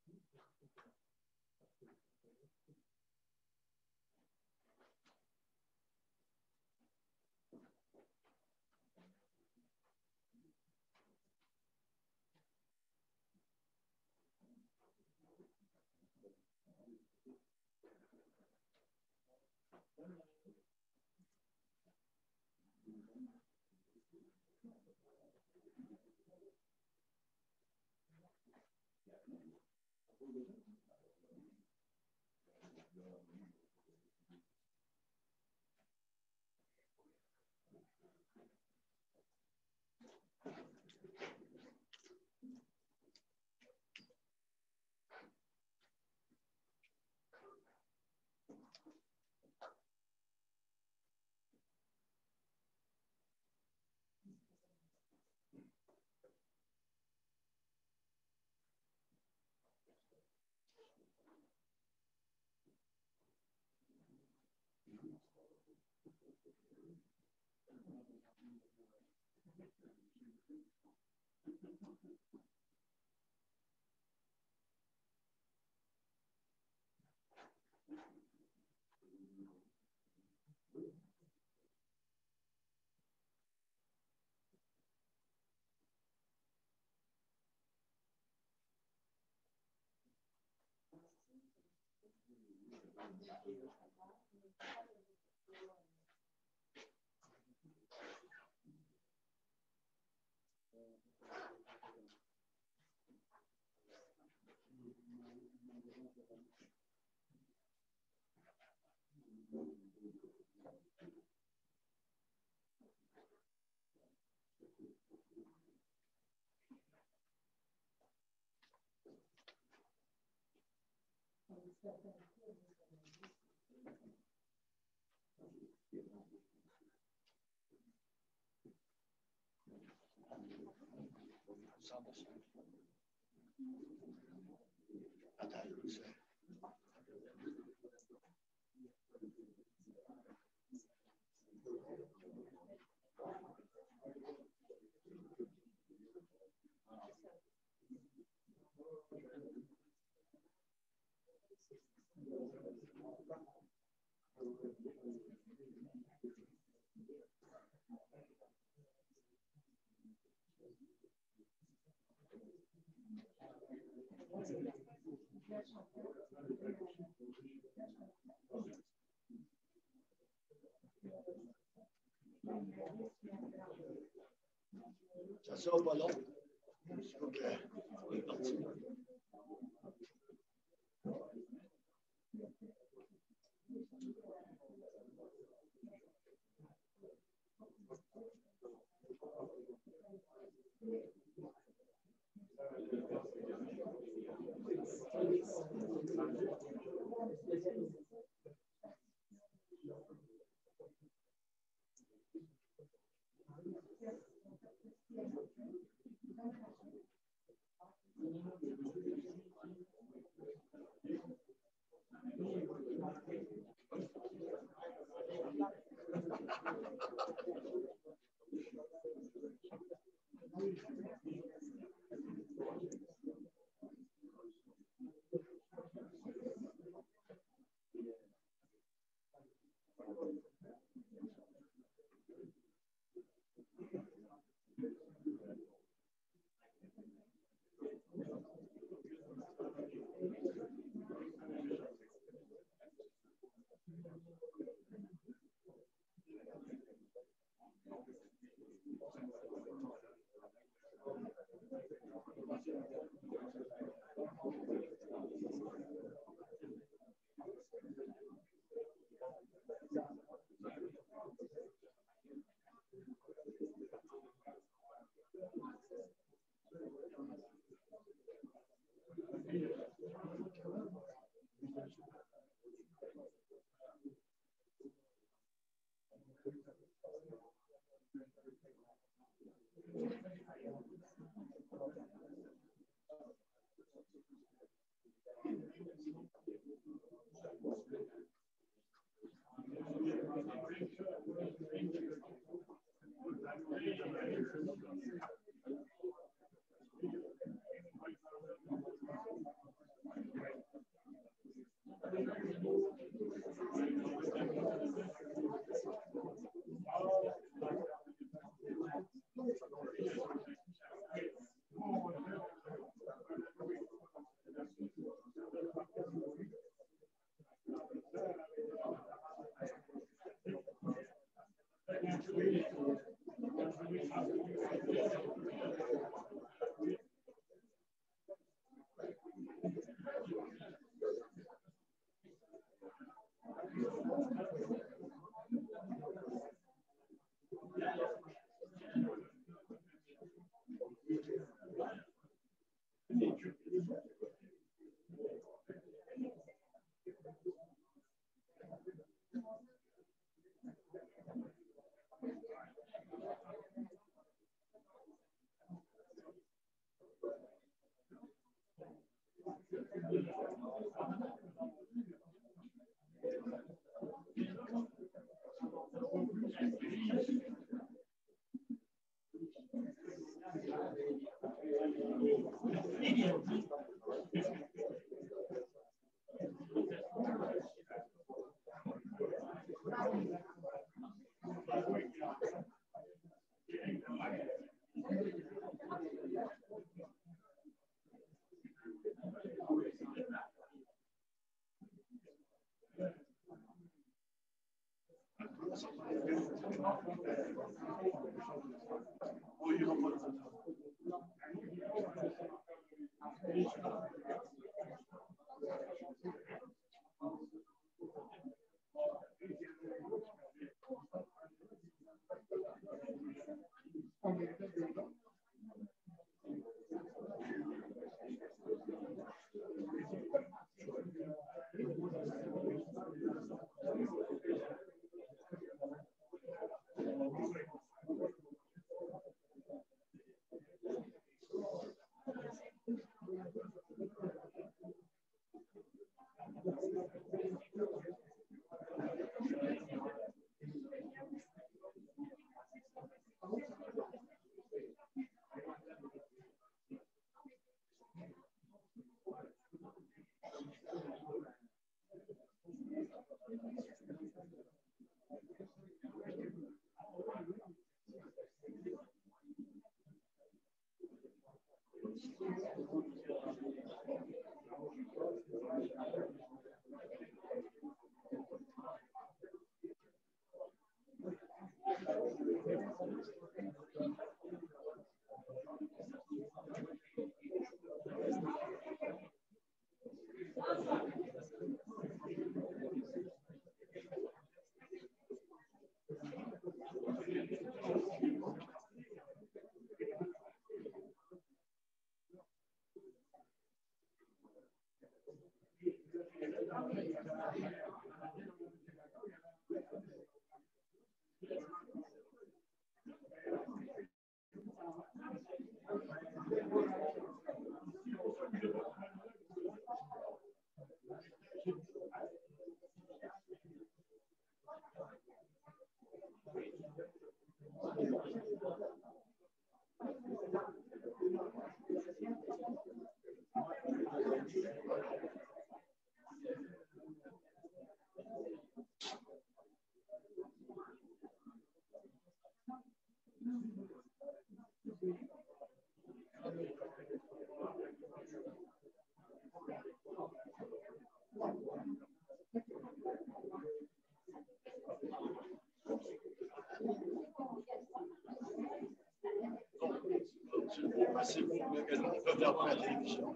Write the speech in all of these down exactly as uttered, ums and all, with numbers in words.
Ça sera pas long. Donc, euh, on est parti. C'est bon, on peut faire pour la télévision.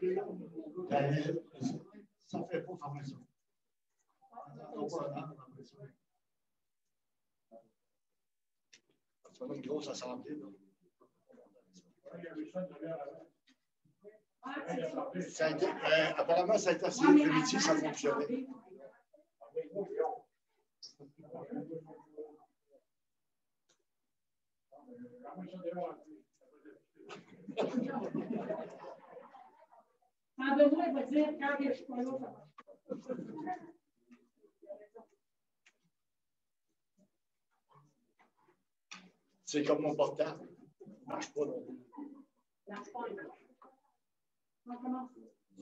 Ça fait pas fermer ça. Ça fait une grosse assemblée. Ça a été, euh, apparemment, ça a été assez primitif, ça fonctionnait. Sans besoin, il va dire quand je suis pas là, ça va. C'est comme mon portable. Il ne marche pas non plus. Il marche pas. On commence.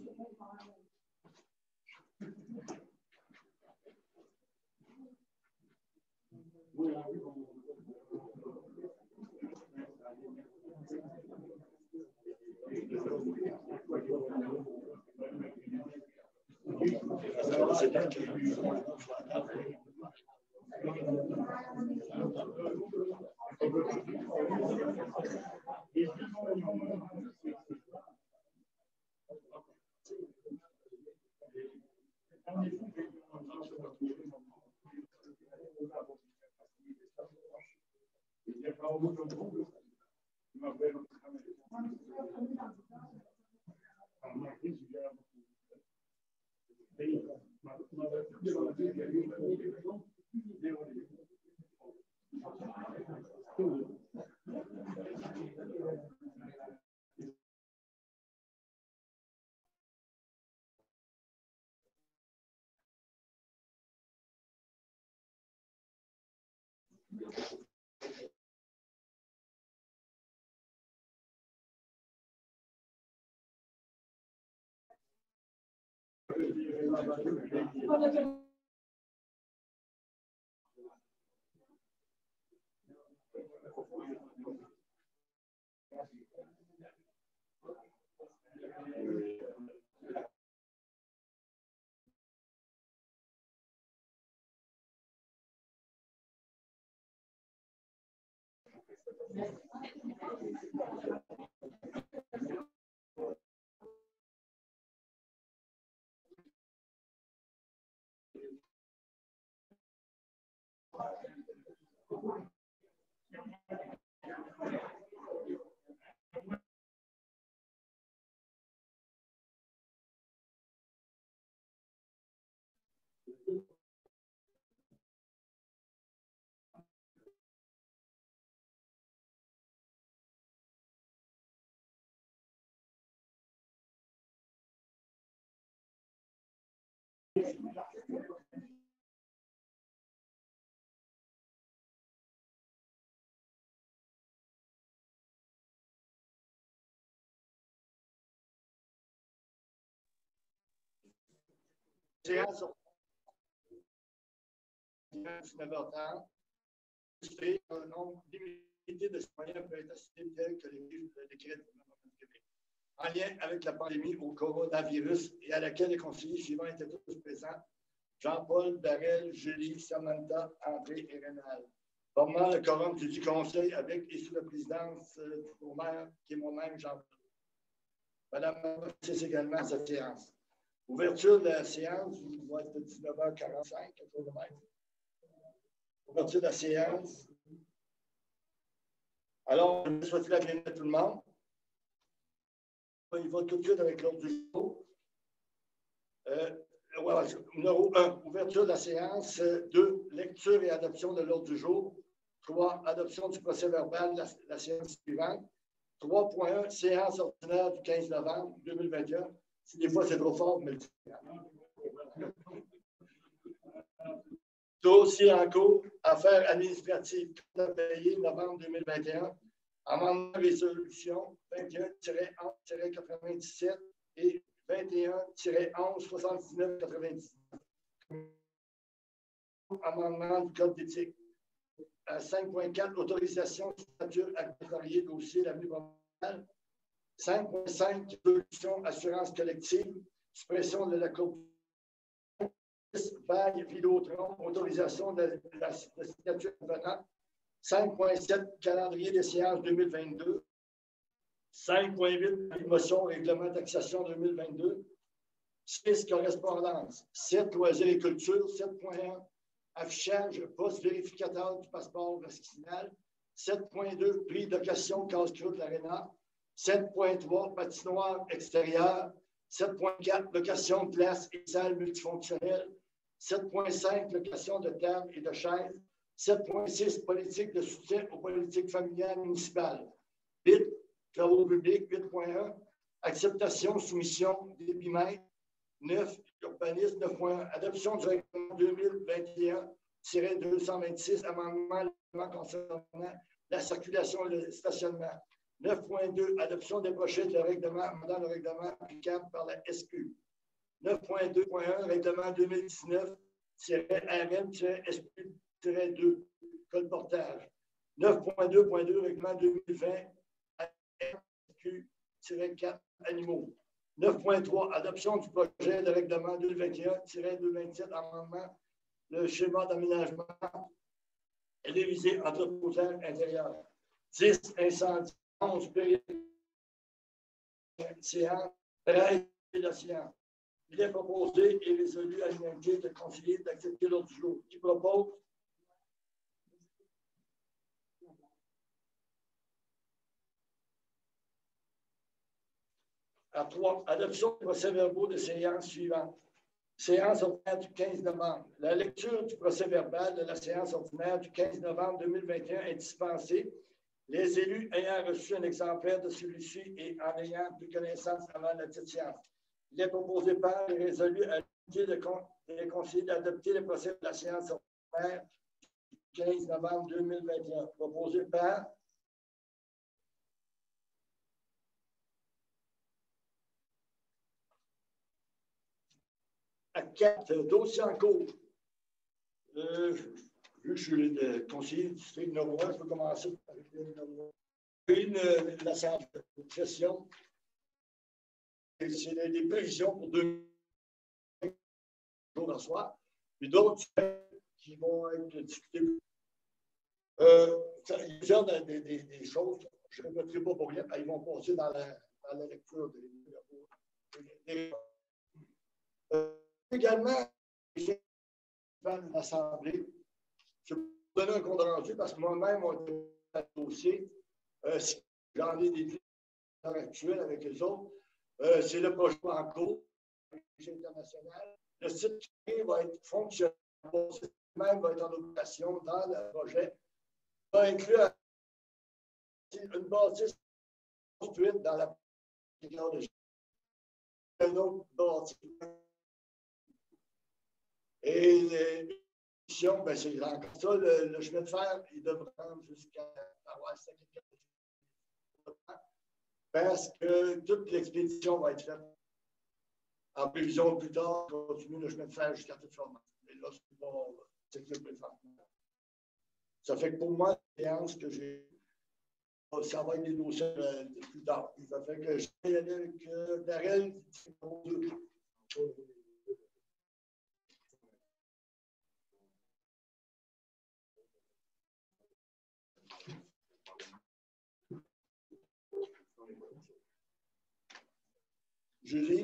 Séance dix-neuf heures trente. Un nombre limité de citoyens peut être assigné tel que les décrets du gouvernement du Québec. En lien avec la pandémie au coronavirus et à laquelle les conseillers suivants étaient tous présents: Jean-Paul, Darrell, Julie, Samantha, André et Rénal. Formant le quorum du conseil avec et sous la présidence du maire, qui est moi-même, Jean-Paul. Madame, c'est également cette séance. Ouverture de la séance, vous va être dix-neuf heures quarante-cinq, ouverture de la séance. Alors, je souhaite la bienvenue à tout le monde. Il va tout de suite avec l'ordre du jour. Euh, voilà, numéro un, ouverture de la séance. deux, lecture et adoption de l'ordre du jour. trois, adoption du procès verbal de la, la séance suivante. trois point un, séance ordinaire du quinze novembre deux mille vingt et un. Si des fois c'est trop fort, mais le dossier en cours, affaires administratives à payer novembre deux mille vingt et un, amendement de résolution vingt et un tiret onze tiret quatre-vingt-dix-sept et vingt et un tiret onze soixante-dix-neuf quatre-vingt-dix-neuf. Amendement du code d'éthique. cinq point quatre, autorisation de signature à contrarier dossier l'avenue Montréal. cinq point cinq, solution assurance collective, suppression de la Cour. Vague Vidéotron, autorisation de la, de la, de la signature venant. cinq point sept, calendrier des séances deux mille vingt-deux. cinq point huit, motion règlement taxation deux mille vingt-deux. six, correspondance. sept, loisirs et culture. sept point un, affichage poste vérificateur du passeport vaccinal. sept point deux, prix d'occasion casse-croûte l'Arena. sept point trois, patinoire extérieure. sept point quatre, location de place et salles multifonctionnelles. sept point cinq, location de tables et de chaises. sept point six, politique de soutien aux politiques familiales municipales. huit, travaux publics. huit point un, acceptation, soumission d'épimètres. neuf, urbanisme. neuf point un, adoption du règlement deux mille vingt et un deux cent vingt-six, amendement concernant la circulation et le stationnement. neuf point deux, adoption des projets de règlement, dans le règlement applicable par la S Q. neuf point deux point un, règlement deux mille dix-neuf R M S Q deux, colportage. neuf point deux point deux, règlement deux mille vingt R M S Q quatre, animaux. neuf point trois, adoption du projet de règlement deux mille vingt et un deux cent vingt-sept, amendement, le schéma d'aménagement et révisé entreposage intérieur. dix, incendie. onze, période. Séance, treize, la séance. Il est proposé et résolu à l'unanimité de conseiller d'accepter l'ordre du jour. Qui propose? À trois, adoption du procès-verbaux de séance suivante. Séance ordinaire du quinze novembre. La lecture du procès-verbal de la séance ordinaire du quinze novembre deux mille vingt et un est dispensée. Les élus ayant reçu un exemplaire de celui-ci et en ayant pris connaissance avant la petite séance. Il est proposé par et résolu à l'unité de con, les conseillers d'adopter le procès de la séance ordinaire du quinze novembre deux mille vingt et un. Proposé par à quatre, dossiers en cours. Euh, vu que je suis le conseiller du district nord-ouest, je vais commencer avec le nord-ouest. Une, l'assemblée de session. C'est des prévisions pour deux jours à soir. Puis d'autres qui vont être discutées. Euh, il y a plusieurs des, des, des choses, je ne répéterai pas pour rien, ils vont passer dans la, dans la lecture des, des, euh, également, l'Assemblée, je vais vous donner un compte rendu parce que moi-même, on a un dossier. Euh, J'en ai des actuels avec les autres. Euh, c'est le projet en cours international. Le site va être fonctionnel, même va être en opération dans le projet. Il va inclure une bâtisse construite dans la technologie. Un autre bâtisse. Et les missions, ben c'est encore ça, le, le chemin de fer, il devrait prendre jusqu'à avoir cinq parce que toute l'expédition va être faite en prévision plus tard, continuer le chemin de fer jusqu'à toute forme. Et là, c'est pas c'est que le ça fait que pour moi, l'expérience que j'ai, ça va être des dossiers euh, plus tard. Ça fait que je vais y aller avec euh, Darrell. Julie.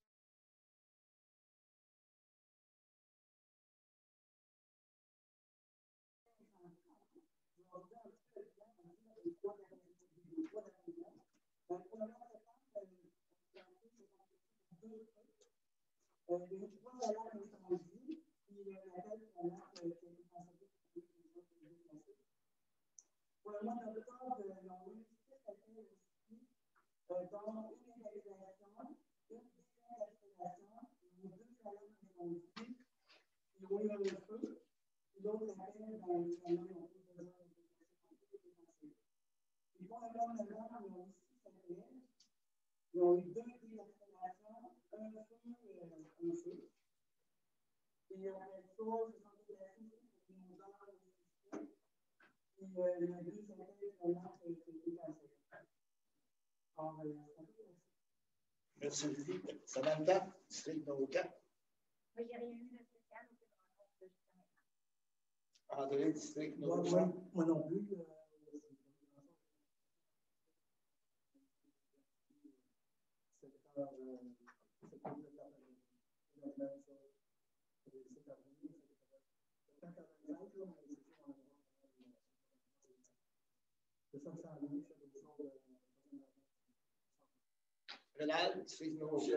Pour le mois d'octobre, ils ont eu six appels aussi, dont une égalisation, une désinstallation, deux alarmes d'incendie, ils ont eu un feu, l'autre appel dans les salons ont eu besoin de déplacer. Et pour le mois de novembre, ils ont eu six appels, ils ont eu deux désinstallations, un feu et un feu. Et après ça, ils sont déplacés pour une heure de système. Et euh, le but, c'était vraiment que c'était passé. Alors, euh, merci, Julie. Samantha, district numéro quatre. Oui, il n'y a rien eu de spécial au fait de rencontre jusqu'à maintenant. André, district numéro moi, cinq. moi non plus. Euh, Renal, tu fais une motion.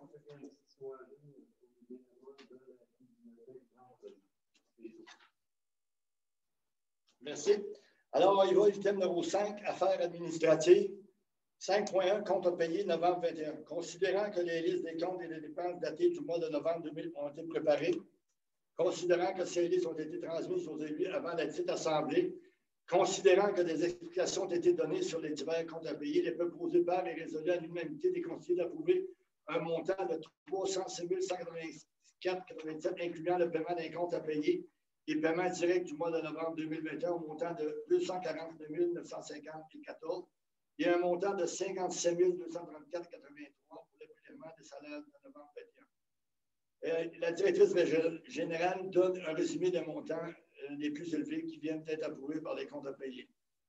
Merci. Alors, on y va, item numéro cinq, affaires administratives. cinq point un, comptes à payer, novembre vingt et un. Considérant que les listes des comptes et des dépenses datées du mois de novembre deux mille ont été préparées, considérant que ces listes ont été transmises aux élus avant la dite assemblée, considérant que des explications ont été données sur les divers comptes à payer, il est proposé par et résolu à l'unanimité des conseillers d'approuver un montant de trois cent six mille cent quatre-vingt-quatre virgule quatre-vingt-dix-sept, incluant le paiement des comptes à payer et paiement direct du mois de novembre deux mille vingt et un au montant de deux cent quarante-deux mille neuf cent cinquante virgule quatorze et un montant de cinquante-sept mille deux cent trente-quatre virgule quatre-vingt-trois pour le prélèvement des salaires de novembre vingt et un. Euh, la directrice générale donne un résumé des montants euh, les plus élevés qui viennent d'être approuvés par les comptes à payer.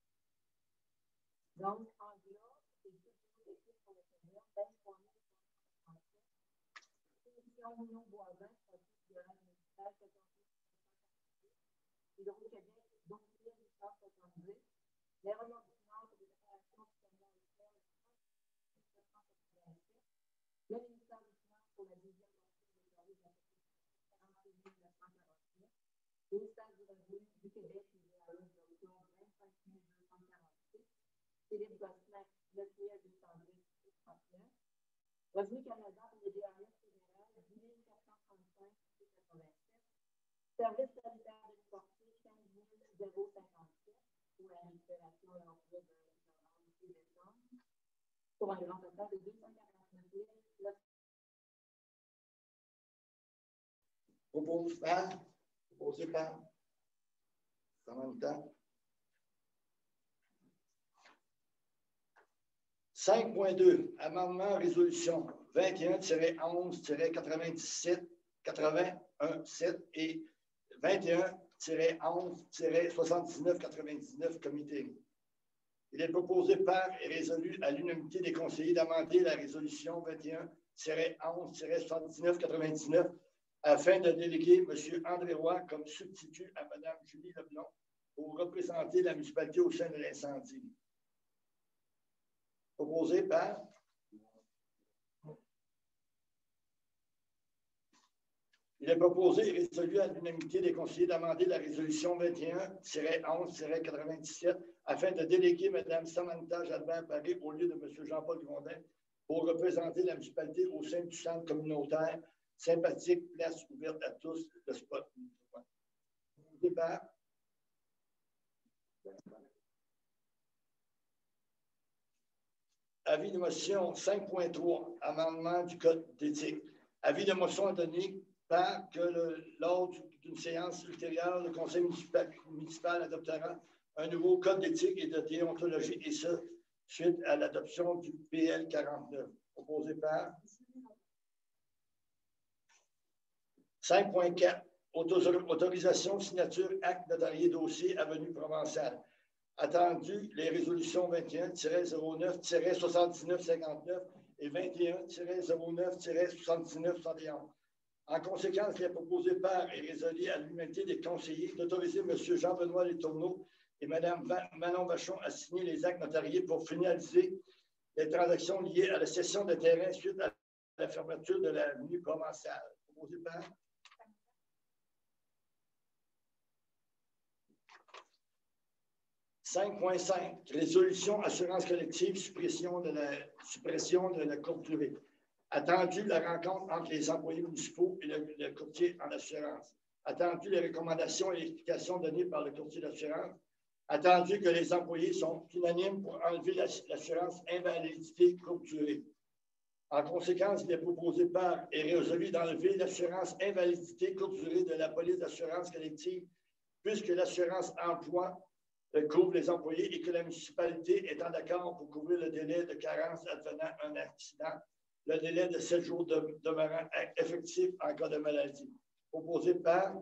Donc, en gros, c'est tout ce qui est pour le Seigneur, vingt-trois mille cinq cent trente-sept. Émission Moulon Boisvin, pratique de la municipale, quatorze mille cinq cent quarante-huit. Hydro-Québec, douze mille huit cent soixante-dix. Les remboursements pour les opérations du camion externe, sept cent quatre-vingt-sept. Le ministère des Finances pour la deuxième partie des services de la quarante-huit mille neuf cent quarante-neuf. Le ministère du Revenu du Québec, I D A E de l'automne, vingt-cinq mille deux cent quarante-six. Philippe Gosselin, neuf mille deux cent dix virgule trente-neuf. Revenu Canada pour le D A E fédéral, dix mille quatre cent trente-cinq virgule quatre-vingt-sept. Service sanitaire de sportif, quinze mille cinquante-sept pour la récupération de l'emploi de novembre et décembre. Pour un grand total de deux cent quarante-neuf mille neuf cent. Proposé par, proposé par, Samantha. cinq point deux, amendement résolution vingt et un onze quatre-vingt-dix-sept quatre-vingt-un sept et vingt et un onze soixante-dix-neuf quatre-vingt-dix-neuf comité. Il est proposé par et résolu à l'unanimité des conseillers d'amender la résolution vingt et un onze soixante-dix-neuf quatre-vingt-dix-neuf afin de déléguer M. André Roy comme substitut à Mme Julie Leblond pour représenter la municipalité au sein de l'incendie. Proposé par Il est proposé et résolu à l'unanimité des conseillers d'amender la résolution vingt et un onze quatre-vingt-dix-sept afin de déléguer Mme Samantha Jalbert-Paré au lieu de M. Jean-Paul Grondin pour représenter la municipalité au sein du centre communautaire sympathique, place ouverte à tous, le spot. Proposé par Avis de motion cinq point trois, amendement du Code d'éthique. Avis de motion donné par que le, lors d'une séance ultérieure, le Conseil municipal, municipal adoptera un nouveau Code d'éthique et de déontologie, et ce, suite à l'adoption du P L quarante-neuf. Proposé par cinq point quatre, autorisation, signature, acte notarié, dossier, avenue Provençale. Attendu les résolutions vingt et un zéro neuf soixante-dix-neuf cinquante-neuf et vingt et un zéro neuf soixante-dix-neuf soixante et onze. En conséquence, il est proposé par et résolu à l'unanimité des conseillers d'autoriser M. Jean-Benoît Letourneau et Mme Manon Vachon à signer les actes notariés pour finaliser les transactions liées à la cession de terrain suite à la fermeture de l'avenue Provençale. Proposé par cinq point cinq, résolution assurance collective, suppression de la, suppression de la courte durée. Attendu la rencontre entre les employés municipaux et le, le courtier en assurance. Attendu les recommandations et explications données par le courtier d'assurance. Attendu que les employés sont unanimes pour enlever l'assurance invalidité courte durée. En conséquence, il est proposé par et résolu d'enlever l'assurance invalidité courte durée de la police d'assurance collective, puisque l'assurance emploi couvre les employés et que la municipalité étant d'accord pour couvrir le délai de carence advenant un accident, le délai de sept jours de, demeurant effectif en cas de maladie. Proposé par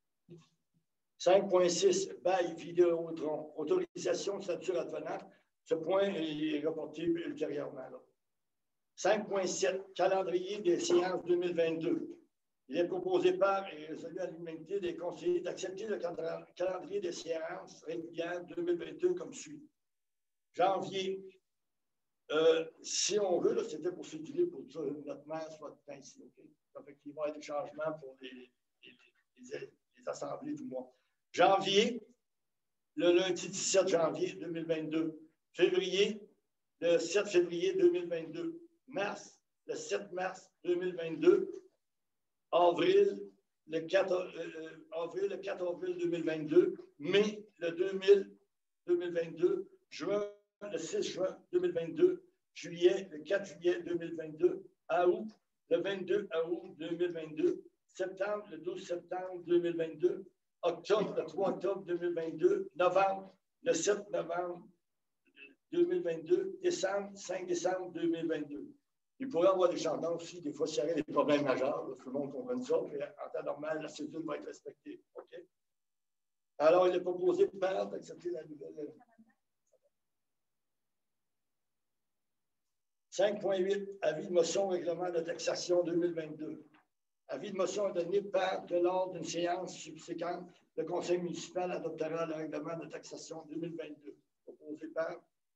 cinq point six, bail Vidéotron, autorisation de stature advenante Ce point est reporté ultérieurement. cinq point sept, calendrier des séances deux mille vingt-deux. Il est proposé par et résolu à l'unanimité des conseillers d'accepter le calendrier des séances régulières deux mille vingt-deux comme suit. Janvier, euh, si on veut, c'était pour s'utiliser pour dire notre mère soit ainsi. Okay? Ça fait qu'il va y avoir des changements pour les, les, les, les assemblées du mois. Janvier, le lundi dix-sept janvier deux mille vingt-deux. Février, le sept février deux mille vingt-deux. Mars, le sept mars deux mille vingt-deux. Avril, le quatre, euh, avril, le quatre avril deux mille vingt-deux. Mai, le deux mille vingt-deux. Juin, le six juin deux mille vingt-deux. Juillet, le quatre juillet deux mille vingt-deux. Août, le vingt-deux août deux mille vingt-deux. Septembre, le douze septembre deux mille vingt-deux. Octobre, le trois octobre deux mille vingt-deux. Novembre, le sept novembre deux mille vingt-deux. Décembre, cinq décembre deux mille vingt-deux. Il pourrait y avoir des changements aussi, des fois, s'il y avait des problèmes majeurs, là, tout le monde comprenne ça, puis en temps normal, la cédule va être respectée. OK? Alors, il est proposé par d'accepter la nouvelle. cinq point huit, avis de motion règlement de taxation deux mille vingt-deux. Avis de motion est donné par, que lors d'une séance subséquente, le conseil municipal adoptera le règlement de taxation deux mille vingt-deux. Proposé par.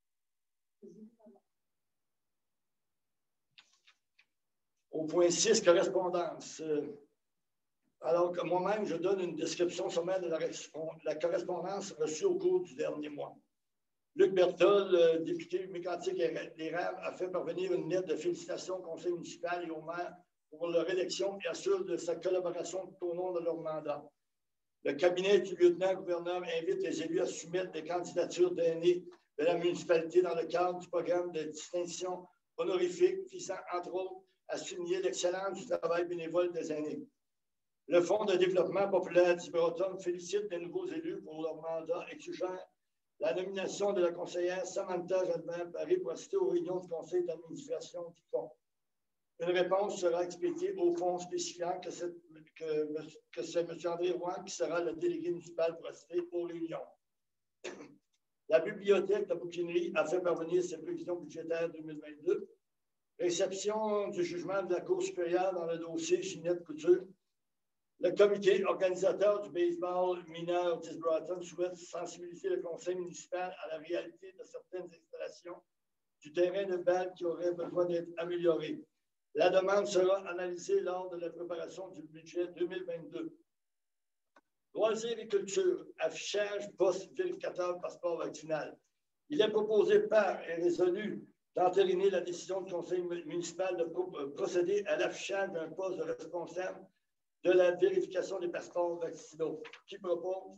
Au point six, correspondance. Alors que moi-même, je donne une description sommaire de la, la correspondance reçue au cours du dernier mois. Luc Berthold, le député mécantique l'Érable, a fait parvenir une lettre de félicitations au conseil municipal et au maire pour leur élection et assure de sa collaboration tout au long de leur mandat. Le cabinet du lieutenant-gouverneur invite les élus à soumettre des candidatures d'aînés de la municipalité dans le cadre du programme de distinction honorifique visant, entre autres, à souligner l'excellence du travail bénévole des aînés. Le Fonds de développement populaire d'Iberautonome félicite les nouveaux élus pour leur mandat exigeant la nomination de la conseillère Samantha Jadevin-Paris pour assister aux réunions du conseil d'administration du fonds. Une réponse sera expédiée au fonds spécifiant que, que, que c'est M. André Rouen qui sera le délégué municipal pour assister aux réunions. La bibliothèque de la bouquinerie a fait parvenir ses prévisions budgétaires deux mille vingt-deux. Réception du jugement de la Cour supérieure dans le dossier Ginette Couture. Le comité organisateur du baseball mineur d'Isbroton souhaite sensibiliser le conseil municipal à la réalité de certaines installations du terrain de balle qui auraient besoin d'être améliorées. La demande sera analysée lors de la préparation du budget deux mille vingt-deux. Loisirs et culture, affichage post-vérificateur passeport vaccinal. Il est proposé par et résolu d'entériner la décision du conseil municipal de procéder à l'affichage d'un poste de responsable de la vérification des passeports vaccinaux. Qui propose?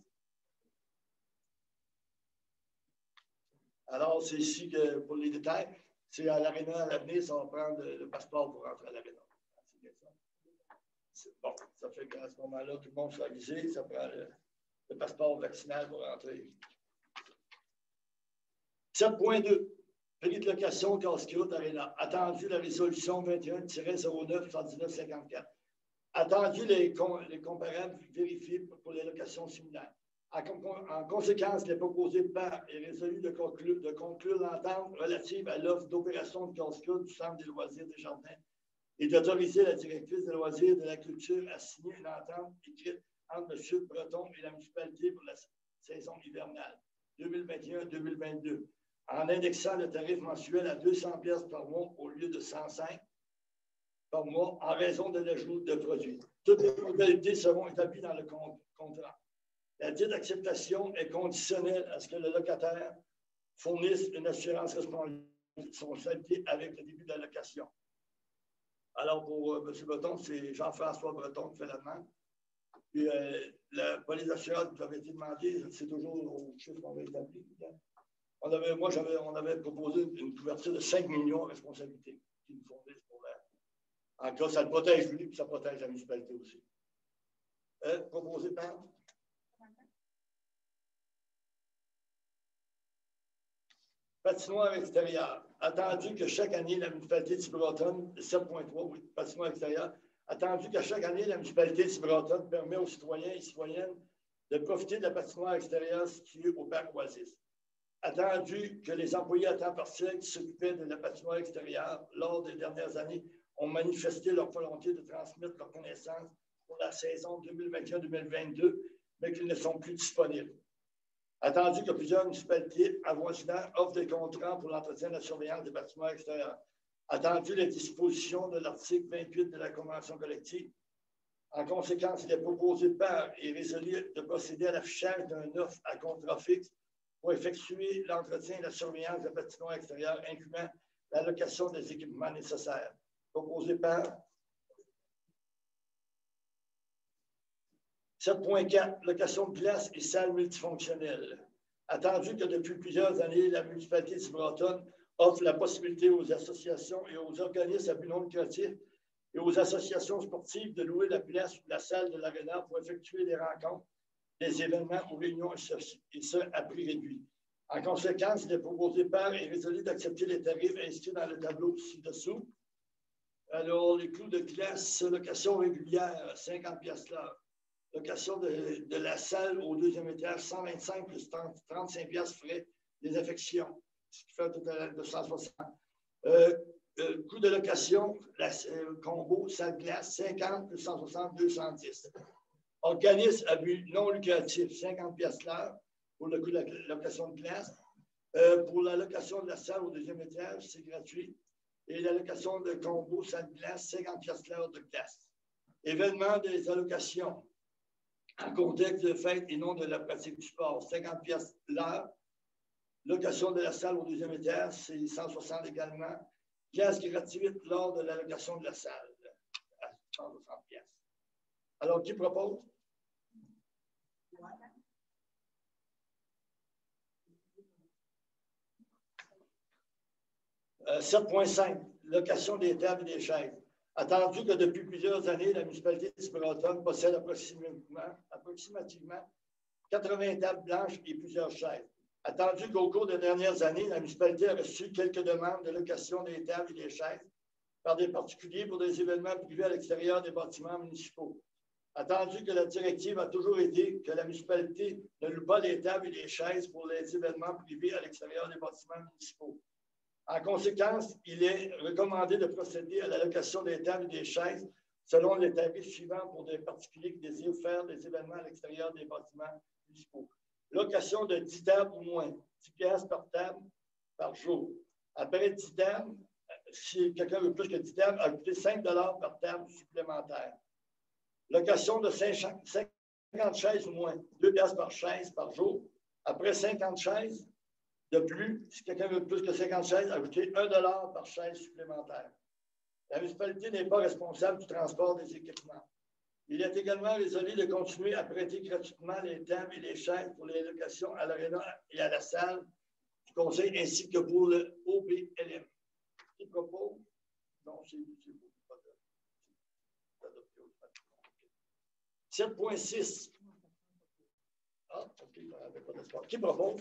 Alors, c'est ici que, pour les détails, c'est à l'aréna à l'avenir, ça va prendre le, le passeport pour rentrer à l'aréna. C'est bien ça. Bon, ça fait qu'à ce moment-là, tout le monde soit avisé, ça prend le, le passeport vaccinal pour rentrer. sept point deux. Prix de location Casse-Croûte Arena. Attendu la résolution vingt et un zéro neuf soixante-dix-neuf cinquante-quatre. Attendu les, les comparables vérifiés pour les locations similaires. En, en conséquence, il est proposé par et résolu de conclure, de conclure l'entente relative à l'offre d'opération de casse-croûte du Centre des loisirs des Jardins et d'autoriser la directrice des loisirs de la culture à signer une entente écrite entre M. Breton et la municipalité pour la saison hivernale deux mille vingt et un deux mille vingt-deux, en indexant le tarif mensuel à deux cents piastres par mois au lieu de cent cinq par mois en raison de l'ajout de produits. Toutes les modalités seront établies dans le contrat. La dite acceptation est conditionnelle à ce que le locataire fournisse une assurance responsabilité avec le début de la location. Alors, pour euh, M. Breton, c'est Jean-François Breton qui fait la demande. Puis, euh, la police d'assurance qui avait été demandée, c'est toujours au chiffre qu'on avait établi. On avait, moi, j'avais, on avait proposé une couverture de cinq millions de responsabilités qui nous fournissent pour la. En cas, ça le protège lui, puis ça protège la municipalité aussi. Euh, proposé par. Patinoire extérieure. Attendu que chaque année, la municipalité de Cibre-Automne, sept point trois, oui, patinoire extérieure. Attendu qu'à chaque année, la municipalité de Cibre-Automne permet aux citoyens et citoyennes de profiter de la patinoire extérieure située au parc Oasis. attendu que les employés à temps partiel qui s'occupaient de la patinoire extérieure lors des dernières années ont manifesté leur volonté de transmettre leurs connaissances pour la saison deux mille vingt et un deux mille vingt-deux, mais qu'ils ne sont plus disponibles. Attendu que plusieurs municipalités avoisinantes offrent des contrats pour l'entretien de la surveillance des bâtiments extérieurs. Attendu les dispositions de l'article vingt-huit de la Convention collective. En conséquence, il est proposé par et résolu de procéder à l'affichage d'un offre à contrat fixe pour effectuer l'entretien et la surveillance des bâtiments extérieurs, incluant l'allocation des équipements nécessaires. Proposé par sept point quatre, location de glace et salles multifonctionnelles. Attendu que depuis plusieurs années, la municipalité de Tiburon offre la possibilité aux associations et aux organismes à but non lucratif et aux associations sportives de louer la place ou la salle de l'aréna pour effectuer des rencontres, des événements ou réunions, et ce, à prix réduit. En conséquence, il est proposé par et résolu d'accepter les tarifs inscrits dans le tableau ci-dessous. Alors, les clous de glace, location régulière, cinquante piastres l'heure. Location de, de la salle au deuxième étage, cent vingt-cinq plus trente-cinq piastres frais désaffection, ce qui fait un total de cent soixante. Euh, euh, coût de location, la, euh, combo, salle glace, cinquante plus cent soixante, deux cent dix. Organisme à but non lucratif, cinquante piastres l'heure pour le coût de la location de glace. Euh, pour la location de la salle au deuxième étage, c'est gratuit. Et la location de combo, salle glace, cinquante piastres l'heure de glace. Événement des allocations. En contexte de fête et non de la pratique du sport, cinquante piastres l'heure. Location de la salle au deuxième étage, c'est cent soixante également. Glace gratuite lors de la location de la salle, à cent soixante piastres. Alors, qui propose? Euh, sept point cinq, location des tables et des chaises. Attendu que depuis plusieurs années, la municipalité de Tiburon possède approximativement, approximativement quatre-vingts tables blanches et plusieurs chaises. Attendu qu'au cours des dernières années, la municipalité a reçu quelques demandes de location des tables et des chaises par des particuliers pour des événements privés à l'extérieur des bâtiments municipaux. Attendu que la directive a toujours été que la municipalité ne loue pas les tables et les chaises pour les événements privés à l'extérieur des bâtiments municipaux. En conséquence, il est recommandé de procéder à la location des tables et des chaises selon les tarifs suivants pour des particuliers qui désirent faire des événements à l'extérieur des bâtiments municipaux. Location de dix tables ou moins, dix piastres par table par jour. Après dix tables, si quelqu'un veut plus que dix tables, ajoutez cinq dollars par table supplémentaire. Location de cinquante chaises ou moins, deux piastres par chaise par jour. Après cinquante chaises, de plus, si quelqu'un veut plus que cinquante chaises, ajoutez un dollar par chaise supplémentaire. La municipalité n'est pas responsable du transport des équipements. Il est également résolu de continuer à prêter gratuitement les tables et les chaises pour les locations à l'aréna et à la salle du conseil ainsi que pour le O B L M. Qui propose? Non, c'est vous. sept point six. Ah, OK, il n'y avait pas d'espoir. Qui propose?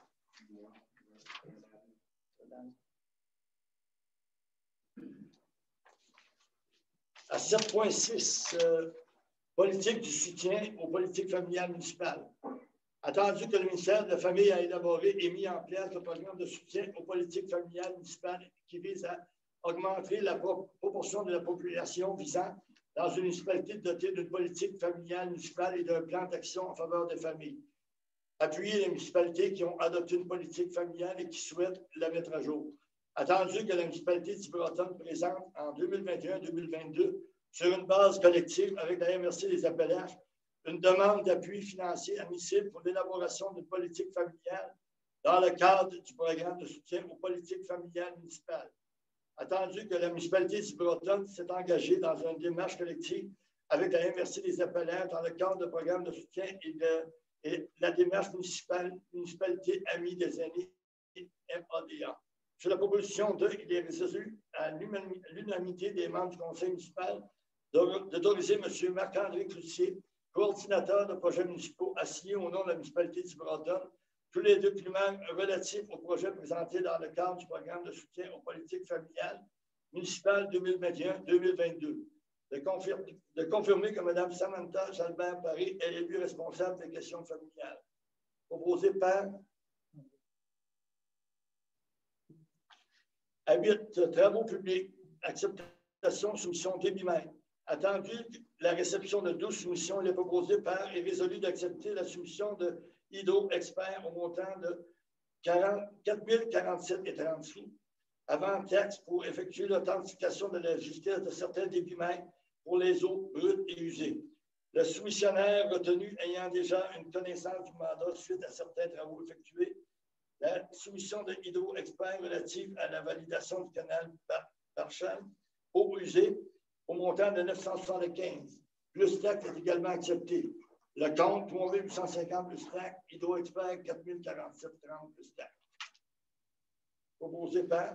À sept point six, euh, politique du soutien aux politiques familiales municipales. Attendu que le ministère de la Famille a élaboré et mis en place le programme de soutien aux politiques familiales municipales qui vise à augmenter la proportion de la population visant dans une municipalité dotée d'une politique familiale municipale et d'un plan d'action en faveur des familles. Appuyer les municipalités qui ont adopté une politique familiale et qui souhaitent la mettre à jour. Attendu que la municipalité de Tiburon présente en deux mille vingt et un deux mille vingt-deux, sur une base collective avec la M R C des Appalaches, une demande d'appui financier admissible pour l'élaboration d'une politique familiale dans le cadre du programme de soutien aux politiques familiales municipales. Attendu que la municipalité de Tiburon s'est engagée dans une démarche collective avec la M R C des Appalaches dans le cadre du programme de soutien et de et la démarche municipale, municipalité amie des années M A D A. Sur la proposition de, il est résolu à l'unanimité des membres du conseil municipal d'autoriser M. Marc-André Cloutier, coordinateur de projets municipaux, à signer au nom de la municipalité de Tiburon tous les documents relatifs aux projets présentés dans le cadre du programme de soutien aux politiques familiales municipales deux mille vingt et un deux mille vingt-deux. De confirmer, de confirmer que Mme Samantha Jalbert-Paris est élue responsable des questions familiales. Proposé par À huit, travaux publics, acceptation, soumission, débitmètre. Attendu la réception de douze soumissions, il est proposé par et résolu d'accepter la soumission de Hydro Expert au montant de quatre mille quarante-sept et trente sous avant taxe pour effectuer l'authentification de la justice de certains débitmètres pour les eaux brutes et usées. Le soumissionnaire retenu ayant déjà une connaissance du mandat suite à certains travaux effectués, la soumission de Hydro Expert relative à la validation du canal Parchal, eaux usées, au montant de neuf cent soixante-quinze, plus taxe est également accepté. Le compte trois mille huit cent cinquante plus taxe, Hydro Expert quatre mille quarante-sept trente plus taxe. Proposé par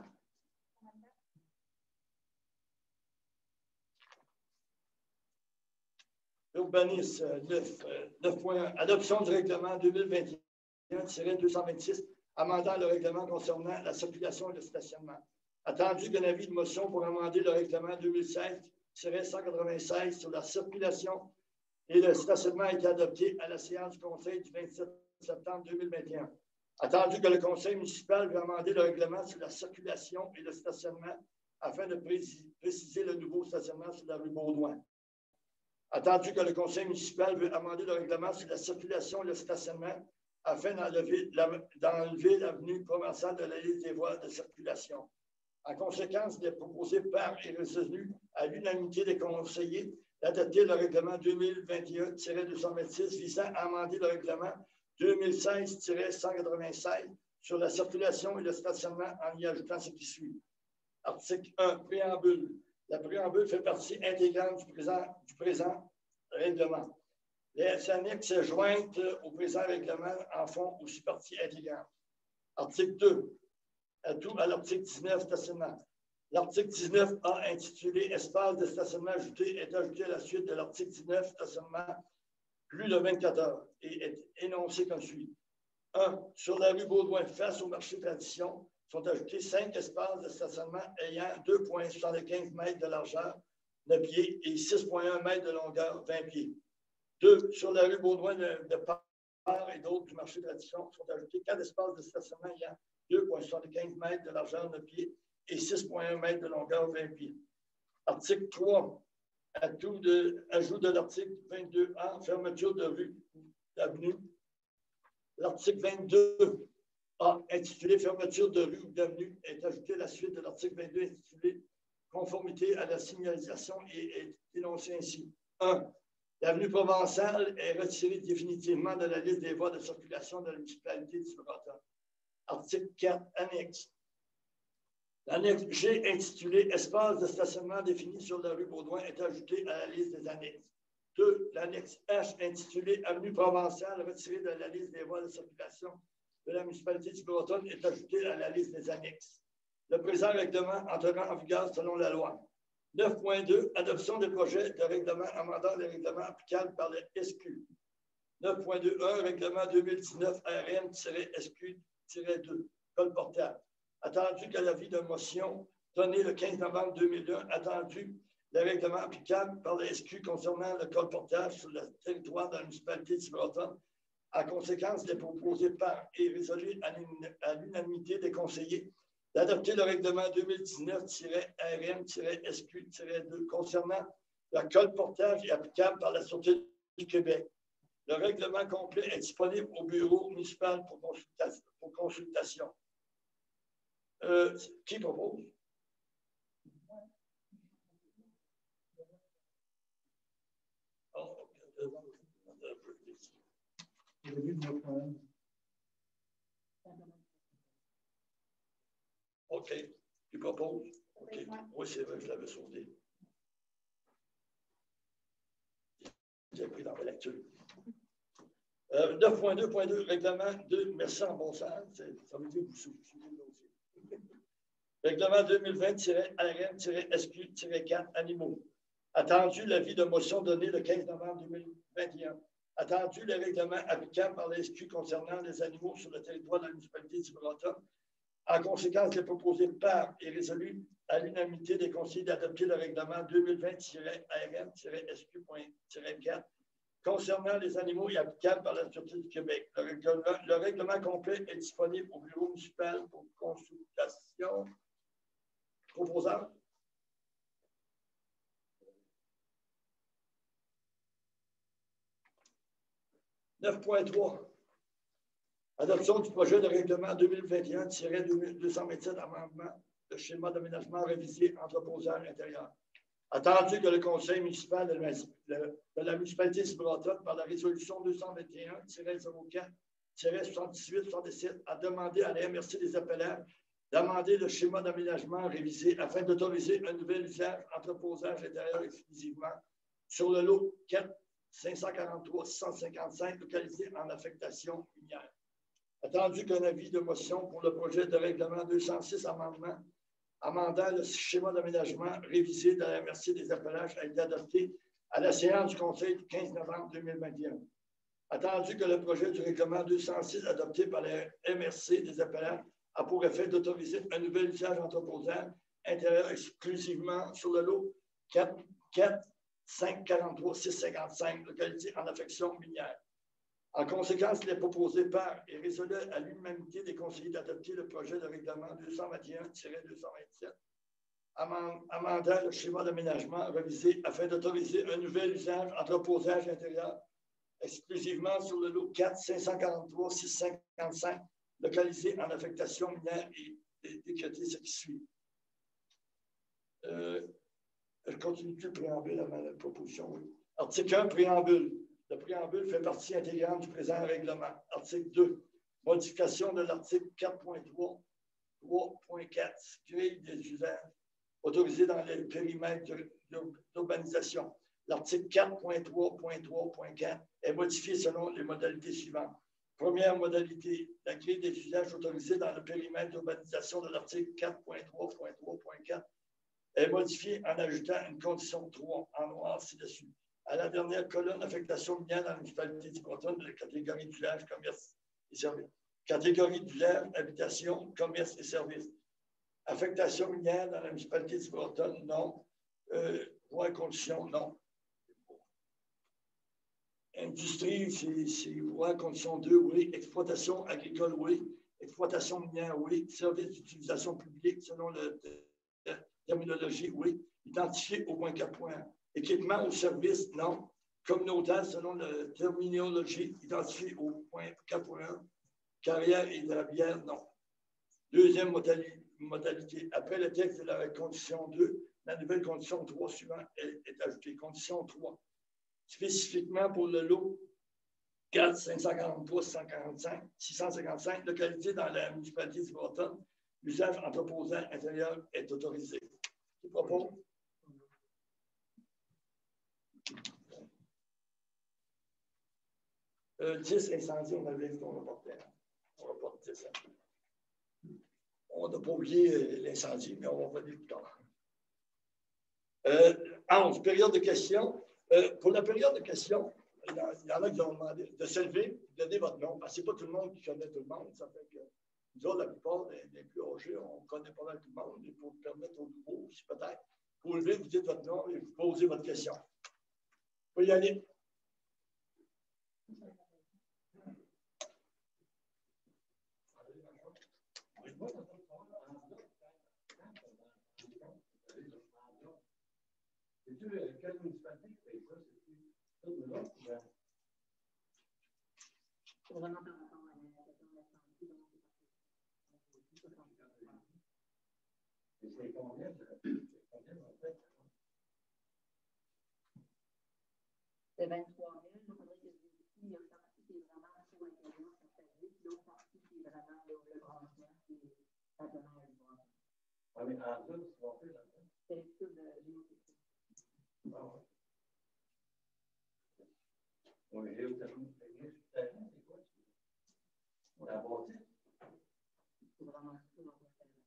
l'urbanisme neuf point un. Adoption du règlement deux mille vingt et un deux cent vingt-six, amendant le règlement concernant la circulation et le stationnement. Attendu qu'un avis de motion pour amender le règlement deux mille seize cent quatre-vingt-seize sur la circulation et le stationnement a été adopté à la séance du Conseil du vingt-sept septembre deux mille vingt et un. Attendu que le Conseil municipal veut amender le règlement sur la circulation et le stationnement afin de préciser le nouveau stationnement sur la rue Baudouin. Attendu que le Conseil municipal veut amender le règlement sur la circulation et le stationnement afin d'enlever l'avenue provençale de la liste des voies de circulation. En conséquence, il est proposé par et résolu à l'unanimité des conseillers d'adopter le règlement deux mille vingt et un deux cent vingt-six visant à amender le règlement deux mille seize cent quatre-vingt-seize sur la circulation et le stationnement en y ajoutant ce qui suit. Article un, préambule. La préambule fait partie intégrante du présent, du présent règlement. Les annexes jointes au présent règlement en font aussi partie intégrante. Article deux. Atout à l'article dix-neuf, stationnement. L'article dix-neuf A intitulé Espace de stationnement ajouté est ajouté à la suite de l'article dix-neuf, stationnement plus de vingt-quatre heures et est énoncé comme suit. un. Sur la rue Baudouin, face au marché tradition, sont ajoutés cinq espaces de stationnement ayant deux virgule soixante-quinze mètres de largeur, neuf pieds, et six virgule un mètres de longueur, vingt pieds. deux. Sur la rue Baudouin de, de part et d'autre du marché tradition, sont ajoutés quatre espaces de stationnement ayant deux virgule soixante-quinze mètres de largeur, neuf pieds, et six virgule un mètres de longueur, vingt pieds. Article trois. Atout de, ajout de l'article vingt-deux A, fermeture de rue d'avenue. L'article vingt-deux A, intitulé fermeture de rue ou d'avenue, est ajouté à la suite de l'article vingt-deux intitulé conformité à la signalisation et est énoncé ainsi. un. L'avenue provençale est retirée définitivement de la liste des voies de circulation de la municipalité de Tiburon. Article quatre, annexe. L'annexe G, intitulée Espace de stationnement défini sur la rue Baudouin, est ajoutée à la liste des annexes. deux. L'annexe H, intitulée Avenue provençale, retirée de la liste des voies de circulation de la municipalité de Tiburon, est ajoutée à la liste des annexes. Le présent règlement entrera en vigueur selon la loi. neuf point deux. Adoption des projets de règlement amendant les règlements applicables par le S Q. neuf point deux un. Règlement deux mille dix-neuf R M S Q deux. Colportable. Attendu qu'à l'avis de motion donné le quinze novembre deux mille un, attendu le règlement applicable par le S Q concernant le colportage sur le territoire de la municipalité de Tiburon. En conséquence, il est proposé par et résolu à l'unanimité des conseillers d'adopter le règlement deux mille dix-neuf R M S Q deux concernant le colportage et applicable par la Sûreté du Québec. Le règlement complet est disponible au bureau municipal pour consultation. Pour consultation. Euh, qui propose? Oh, OK. Qui propose? OK. Oui, c'est vrai, je l'avais sauvé. J'ai pris dans ma lecture. Euh, neuf point deux point deux, règlement deux, merci en bon sens, ça veut dire que vous suivez le dossier. Règlement deux mille vingt R M S Q quatre, animaux. Attendu l'avis de motion donné le quinze novembre deux mille vingt et un. Attendu le règlement applicable par la S Q concernant les animaux sur le territoire de la municipalité de Tiburon. En conséquence, il est proposé par et résolu à l'unanimité des conseillers d'adopter le règlement deux mille vingt R M S Q quatre concernant les animaux et applicable par la Sûreté du Québec. Le règlement, le règlement complet est disponible au bureau municipal pour consultation. proposeur? neuf point trois. Adoption du projet de règlement deux mille vingt et un deux cent vingt-sept amendement de schéma d'aménagement révisé entreposage intérieur. Attendu que le conseil municipal de la, de la municipalité de Bretonne, par la résolution deux cent vingt et un zéro quatre soixante-dix-huit soixante-dix-sept, a demandé à la M R C des appellants d'amender le schéma d'aménagement révisé afin d'autoriser un nouvel usage entreposage intérieur exclusivement sur le lot quatre cinq cent quarante-trois six cent cinquante-cinq localisé en affectation minière. Attendu qu'un avis de motion pour le projet de règlement deux cent six amendement amendant le schéma d'aménagement révisé de la M R C des Appalaches a été adopté à la séance du Conseil du quinze novembre deux mille vingt et un. Attendu que le projet du règlement deux cent six adopté par la M R C des Appalaches a pour effet d'autoriser un nouvel usage entreposage intérieur exclusivement sur le lot quatre cinq quarante-trois six cent cinquante-cinq localisé en affection minière. En conséquence, il est proposé par et résolu à l'unanimité des conseillers d'adopter le projet de règlement deux cent vingt et un deux cent vingt-sept, amendant le schéma d'aménagement révisé afin d'autoriser un nouvel usage entreposage intérieur exclusivement sur le lot quatre cinq cent quarante-trois six cent cinquante-cinq localisé en affectation minière et décréter ce qui suit. Euh, je continue le préambule à ma proposition. Oui. Article un, préambule. Le préambule fait partie intégrante du présent règlement. Article deux. Modification de l'article quatre point trois, trois point quatre, grille des usages autorisés dans les périmètres d'urbanisation. L'article quatre point trois point trois point quatre est modifié selon les modalités suivantes. Première modalité, la grille des usages autorisés dans le périmètre d'urbanisation de l'article quatre point trois point trois point quatre est modifiée en ajoutant une condition trois en noir ci-dessus. À la dernière colonne, affectation minière dans la municipalité de Bretonne de la catégorie d'usage, commerce et services. Catégorie d'usage, habitation, commerce et services. Affectation minière dans la municipalité de Bretonne, non. Euh, voie et conditions, non. Industrie, c'est voie et conditions deux, oui. Exploitation agricole, oui. Exploitation minière, oui. Service d'utilisation publique, selon la terminologie, oui. Identifié au point quatre point un. Équipement au service, non. Communautaire, selon la terminologie, identifié au point quatre point un. Carrière et gravière, non. Deuxième modalité. Après le texte de la condition deux, la nouvelle condition trois suivante est, est ajoutée. Condition trois. Spécifiquement pour le lot quatre cinq cent quarante-trois six cent cinquante-cinq, localisé dans la municipalité de Bretonne, l'usage entreposant intérieur est autorisé. Je propose. Euh, dix incendies, on avait dit qu'on reportait. On reporte dix. On n'a pas oublié l'incendie, mais on va revenir plus tard. Euh, onze, période de questions. Euh, pour la période de questions, il y en a qui ont demandé de se lever, de donner votre nom. Parce que ce n'est pas tout le monde qui connaît tout le monde. Ça fait que nous autres, la plupart des, des plus âgés, on connaît pas mal tout le monde. Il faut permettre aux nouveaux, si peut-être, vous vous levez, vous dites votre nom et vous posez votre question. Vous pouvez y aller. C'est-tu quelle municipalité qui fait ça? C'est tout le monde? C'est vraiment par rapport à la question de l'incendie. Et c'est combien en fait? C'est vingt-trois mille. Il faudrait que je vérifie. Il y a une partie qui est vraiment sur l'intérieur, ça fait huit. L'autre partie qui est vraiment le branchement qui est simplement le branchement. Oui, mais en deux, tu vas faire là-dedans. C'est l'étude de géotechnique. Ah oui. Oui, géotechnique, c'est quoi? La bâtisse? C'est vraiment ça dans le fait.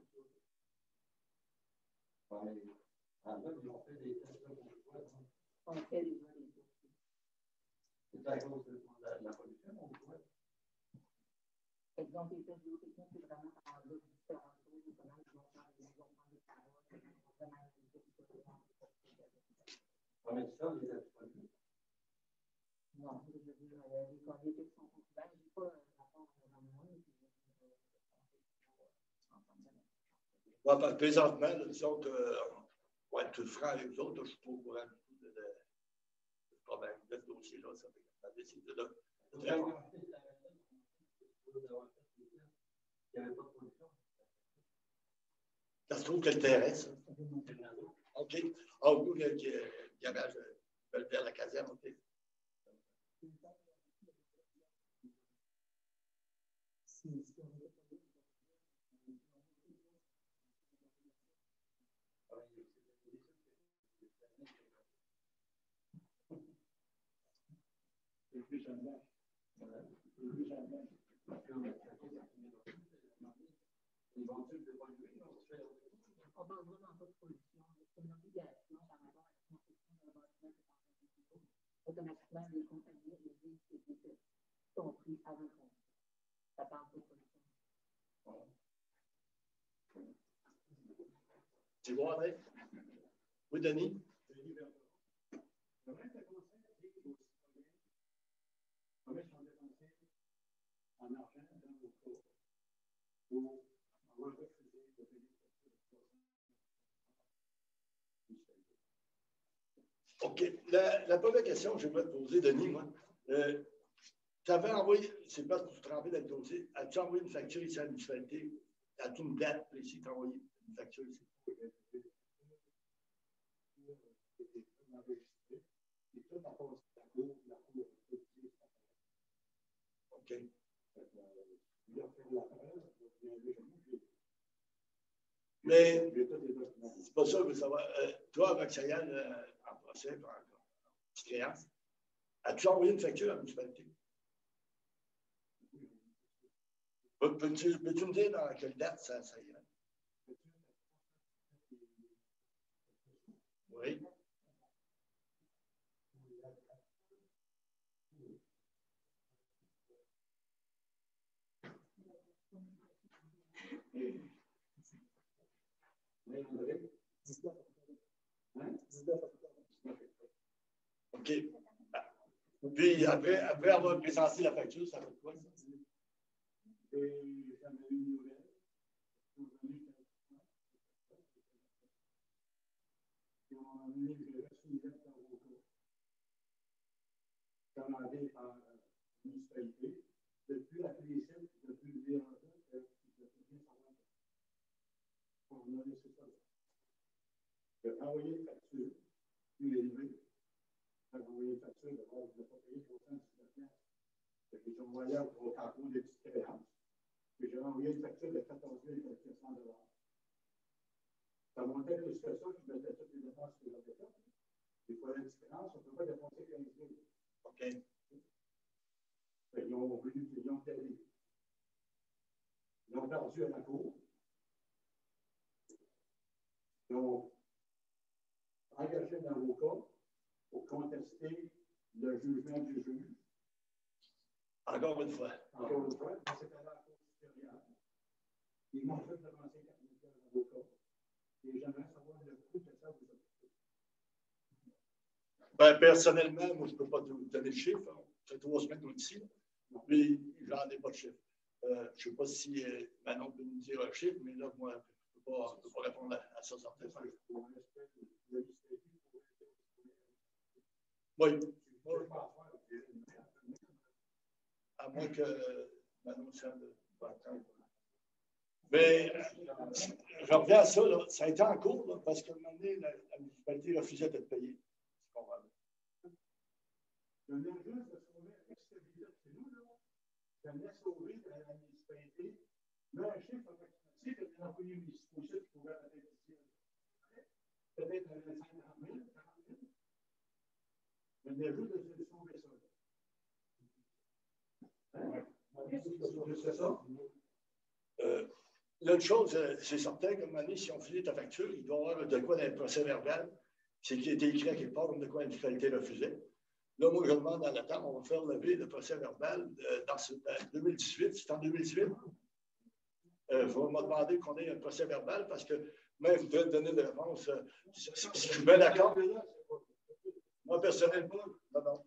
Oui, en deux, ils ont fait des tests là pour quoi? On fait des voies des tests. C'est à cause de la, la pollution, on voit. Exemple, les tests géotechniques, c'est vraiment par deux différentes choses. Comment ils vont faire des maisons dans des paroles, comment ils vont vraiment analyser les choses. Oui, mais ça, les as-tu non, je veux dire, euh, les conduites sont couvertes. Je n'ai pas un rapport dans moi, mais je veux dire, Ouais, parce que présentement, là, disons que, euh, pour être tout franc avec vous autres, là, je ne suis pas au courant du tout de, de, de problème de ce dossier-là. Ça fait que ça décide de là. Ça se trouve que le terrain, ça. OK. Ah, oh, oui, le garage, vers la caserne, OK. On parle vraiment pas de pollution, c'est une obligation par rapport à la construction d'un bâtiment qui est en train de automatiquement, les compagnies, les villes, c'est compris avant qu'on. Ça parle pas de pollution. Tu vois, André? Oui, Denis? En argent dans vos cas pour avoir refusé de payer OK. La, la première question que je vais te poser, Denis, moi, euh, tu avais envoyé, c'est pas que tu te rappelles dans le dossier, as-tu envoyé une facture ici à la municipalité? As-tu une date précise tu as envoyé une facture ici? OK. Mais c'est pas ça que je veux savoir. Euh, toi, avec Cheyenne, euh, en procès, en, en petite créance, as-tu envoyé une facture à la municipalité? Peux-tu peux me dire dans quelle date ça, ça ira? Oui. OK. Puis après, après avoir présenté la facture, ça fait quoi? Commandé par la municipalité, depuis la crise, depuis le début, que je peux bien savoir. On a laissé ça. J'ai envoyé une facture, puis élevé. J'ai envoyé une facture, d'abord, je n'ai pas payé pour cent dix-neuf piastres. J'ai envoyé au carton des petites créances. Puis j'ai envoyé une facture de quatorze mille quatre cents dollars. Ça montait plus que ça, je mettais toutes les dépenses que j'avais faites. Il faut la différence, on ne peut pas dépenser quinze mille. OK. Ils ont voulu, ils ont perdu. Ils ont perdu à la cour. Ils ont engagé un avocat pour contester le jugement du juge. Encore une fois. Encore une fois, c'était à la cour supérieure. Ils m'ont fait devancer quatre mille d'avocats. Et j'aimerais savoir le coût que ça vous a coûté. Ben, personnellement, moi, je ne peux pas te donner le chiffre. Ça fait trois semaines ici. Mais j'en ai pas de chiffre. Euh, je ne sais pas si euh, Manon peut nous dire un chiffre, mais là, moi, je ne peux, peux pas répondre à, à ça certainement. Oui. À moins que Manon semble pas attendre. Mais je reviens à ça, là. Ça a été en cours, là, parce qu'à un moment donné, la, la municipalité refusait de te payer. Je comprends. Je viens juste de sauver l'extérieur chez nous, là. Je venais sauver la municipalité. Là, un chiffre approximatif, il y a un employé municipaux qui pourrait peut-être dire peut-être vingt-cinq à trente mille, quarante mille. Je venais juste de sauver ça. C'est ça? Euh, L'autre chose, c'est certain qu'à un moment donné, si on finit ta facture, il doit y avoir de quoi dans le procès verbal. C'est qu'il a été écrit à quelque part de quoi la municipalité refusait. Là, moi, je demande dans l'attente, on va faire lever le procès verbal euh, dans, ce, dans deux mille dix-huit. C'est en deux mille dix-huit. Euh, je vais me demander qu'on ait un procès verbal parce que même de donner de réponse, euh, si je suis bien d'accord. Moi, personnellement, non, non.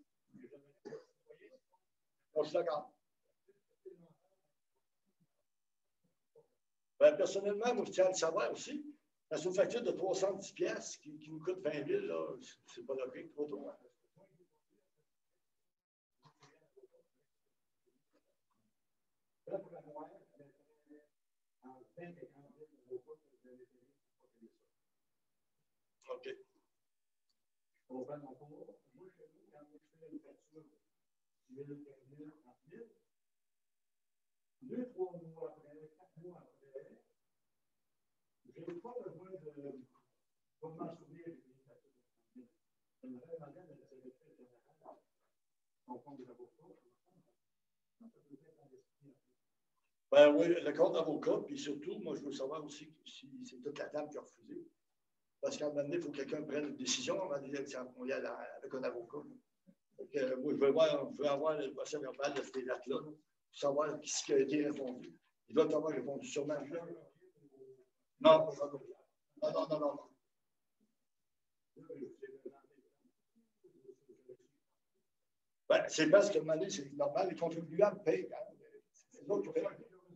Moi, je suis d'accord. Ben, personnellement, moi, je tiens à le savoir aussi. Parce qu'une facture de trois cent dix piastres qui, qui nous coûte vingt mille, c'est pas logique, trop tôt. Hein? OK. On va dans le moi, chez nous, quand je fais une facture, je vais le terminer en mille. Deux, trois mois après, quatre mois après, je n'ai pas besoin de pour m'en souvenir des factures de mille. Je me rappelle, madame, elle s'est fait général. On compte des avocats. Ça peut être dans l'esprit. Ben oui, le compte d'avocat, puis surtout, moi, je veux savoir aussi si c'est toute la table qui a refusé. Parce qu'à un moment donné, il faut que quelqu'un prenne une décision avant de dire qu'on y a avec un avocat. Donc, euh, moi, je veux, voir, je veux avoir le procès verbal de ces dates-là, pour savoir ce qui a été répondu. Ils doivent avoir répondu sûrement. Non, non, non, non, non. non. Ben, c'est parce que, à un moment donné, c'est normal, les contribuables payent. Hein. C'est l'autre qui paye.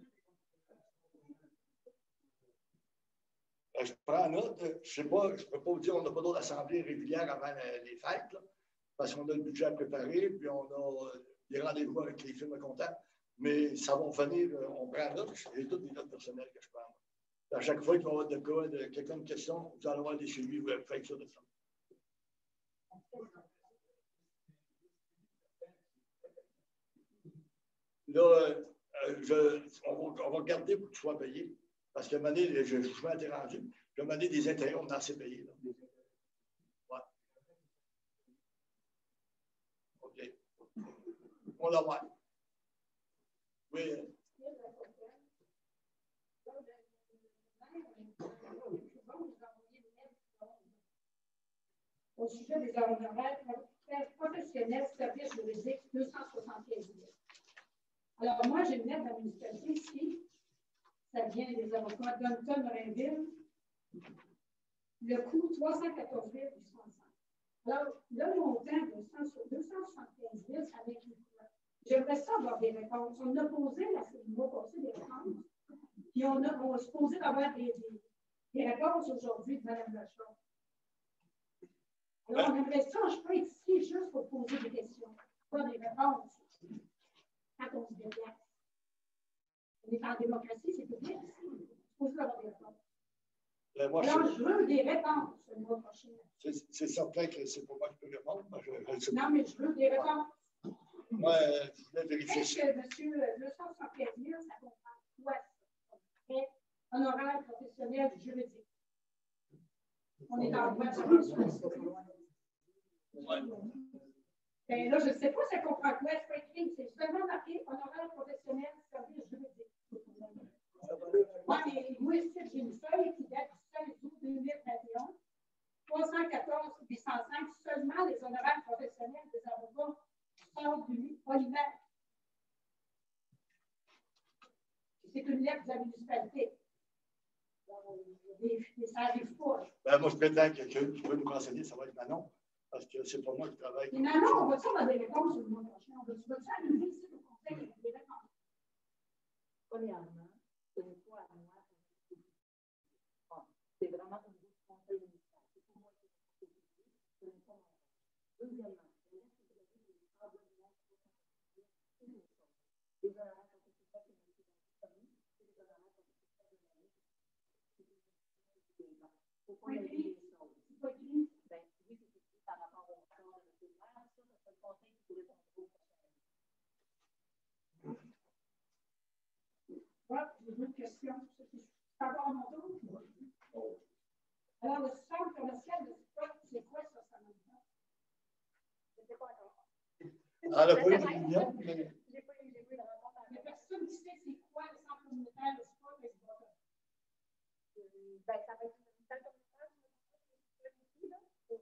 Je prends note, je ne sais pas, je ne peux pas vous dire, on n'a pas d'autres assemblées régulières avant les fêtes, là, parce qu'on a le budget à préparer, puis on a des rendez-vous avec les firmes comptables, mais ça va venir, on prend note, j'ai toutes les notes personnelles que je prends. À chaque fois qu'il va y avoir de cas, de quelqu'un de question, vous allez avoir des suivis, vous allez faire ça de ça. Là, euh, je, on, va, on va garder pour que tu sois payé. Parce qu'à un moment donné, je, je suis interrompu. Puis à un moment donné, des intérêts, on a assez payé. Là. Ouais. OK. On l'a voir. Oui. Au sujet des honoraires professionnels, services juridiques, deux cent soixante-quinze mille. Alors, moi, j'ai une lettre de la municipalité ici. Ça vient des avocats d'Anton-Morinville. Le coût, trois cent quatorze mille huit cent cinq. Alors, le montant de deux cent soixante-quinze mille, ça m'inclut quoi? J'aimerais ça avoir des réponses. On a posé la semaine passée des réponses. Puis on a, on a supposé avoir des, des, des réponses aujourd'hui de Mme Lachon. Alors, on aimerait ça, je peux être ici juste pour poser des questions, pas des réponses. Quand on se déplace. On est en démocratie, c'est public ici. Il faut avoir des réponses. Ben, moi, alors, je, je veux des réponses le mois prochain. C'est certain que c'est pour moi qui peux répondre. Moi, je, je non, mais je veux des réponses. Moi, je voulais vérifier ça. Est-ce que, monsieur, deux cent soixante-quinze mille, ça comprend quoi? Ça? Honoraire professionnel juridique. On est en droit de subvention. Ouais. Ben là, je ne sais pas, ça comprend quoi? C'est pas écrit. C'est seulement marqué honoraire professionnel service juridique. Moi, mais moi, ici, j'ai une feuille qui date du seize août deux mille vingt et un. trois cent quatorze huit cent cinq, seulement les honoraires professionnels des avocats sortent du polymère. C'est une lettre de la municipalité. Mais ça n'arrive pas. Ben, moi, je prétends que quelqu'un qui peut nous renseigner, ça va être Manon. Parce que c'est pas moi qui travaille. Mais Manon, on va-tu avoir des réponses le mois prochain? On va-tu arriver ici au conseil avec des réponses? Premièrement, ce n'est pas à moi. C'est vraiment au niveau du conseil municipal. C'est pour moi qui est ce n'est pas moi. Deuxièmement, les honoraires professionnels c'est des honoraires professionnels qui sont disponibles, c'est des honoraires professionnels de l'année. Il faut pas y aller des choses. Ben, oui, c'est écrit par rapport au corps de M. le maire. Ça, c'est le conseil qui pourrait contrôler au prochain. Voilà, j'ai d'autres questions. C'est encore à mon tour? Alors, le centre commercial de sport, c'est quoi ça, ça me dit? Je ne sais pas encore. Ah, la police de l'Union, mais. Je n'ai pas eu la réponse. Il n'y a personne qui sait c'est quoi le centre communautaire de sport et de sport. Ben, ça va être une salle communautaire pour.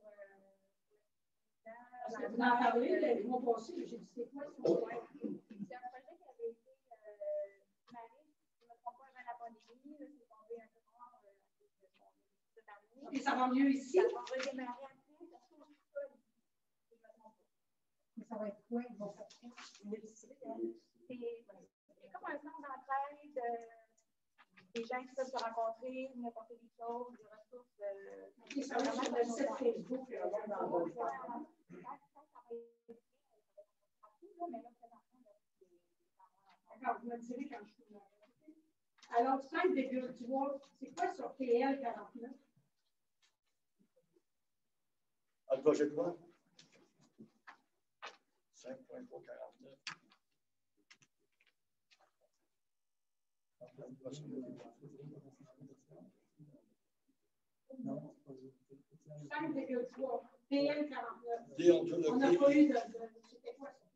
Vous en parlez, le mois passé, j'ai dit c'est quoi ça? C'est un projet qui avait été démarré, je ne me trompe pas, avant la pandémie, c'est tombé un peu mort cette année. Et ça va mieux ici? Ça va redémarrer après, ça se trouve pas, je ne me trompe pas. Mais ça va être quoi? Ils vont faire quoi? C'est comme un centre d'entraide des gens qui peuvent se rencontrer, venir apporter des choses, des ressources. Euh, OK, ça va sur le site Facebook. euh, dans le- D'accord, vous me direz quand je suis là. Alors, cinq virgule trois, c'est quoi sur P L quarante-neuf? Ah, le projet de loi? cinq virgule trois quarante-neuf. cinq virgule trois, P L quarante-neuf. Déontologie. On n'a pas eu de. de- C'était quoi ça?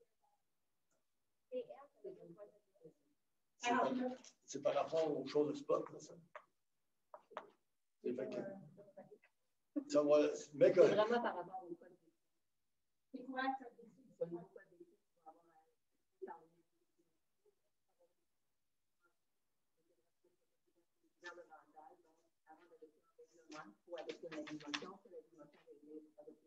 quarante-neuf. C'est par rapport aux choses de spot, là, ça. C'est fait que. Ça va. Mais que. C'est vraiment par rapport au code. C'est quoi ça? C'est le code d'éthique pour avoir un gouvernemental, donc avant d'adopter un règlement, il faut adopter une législation, puis la législation est adoptée.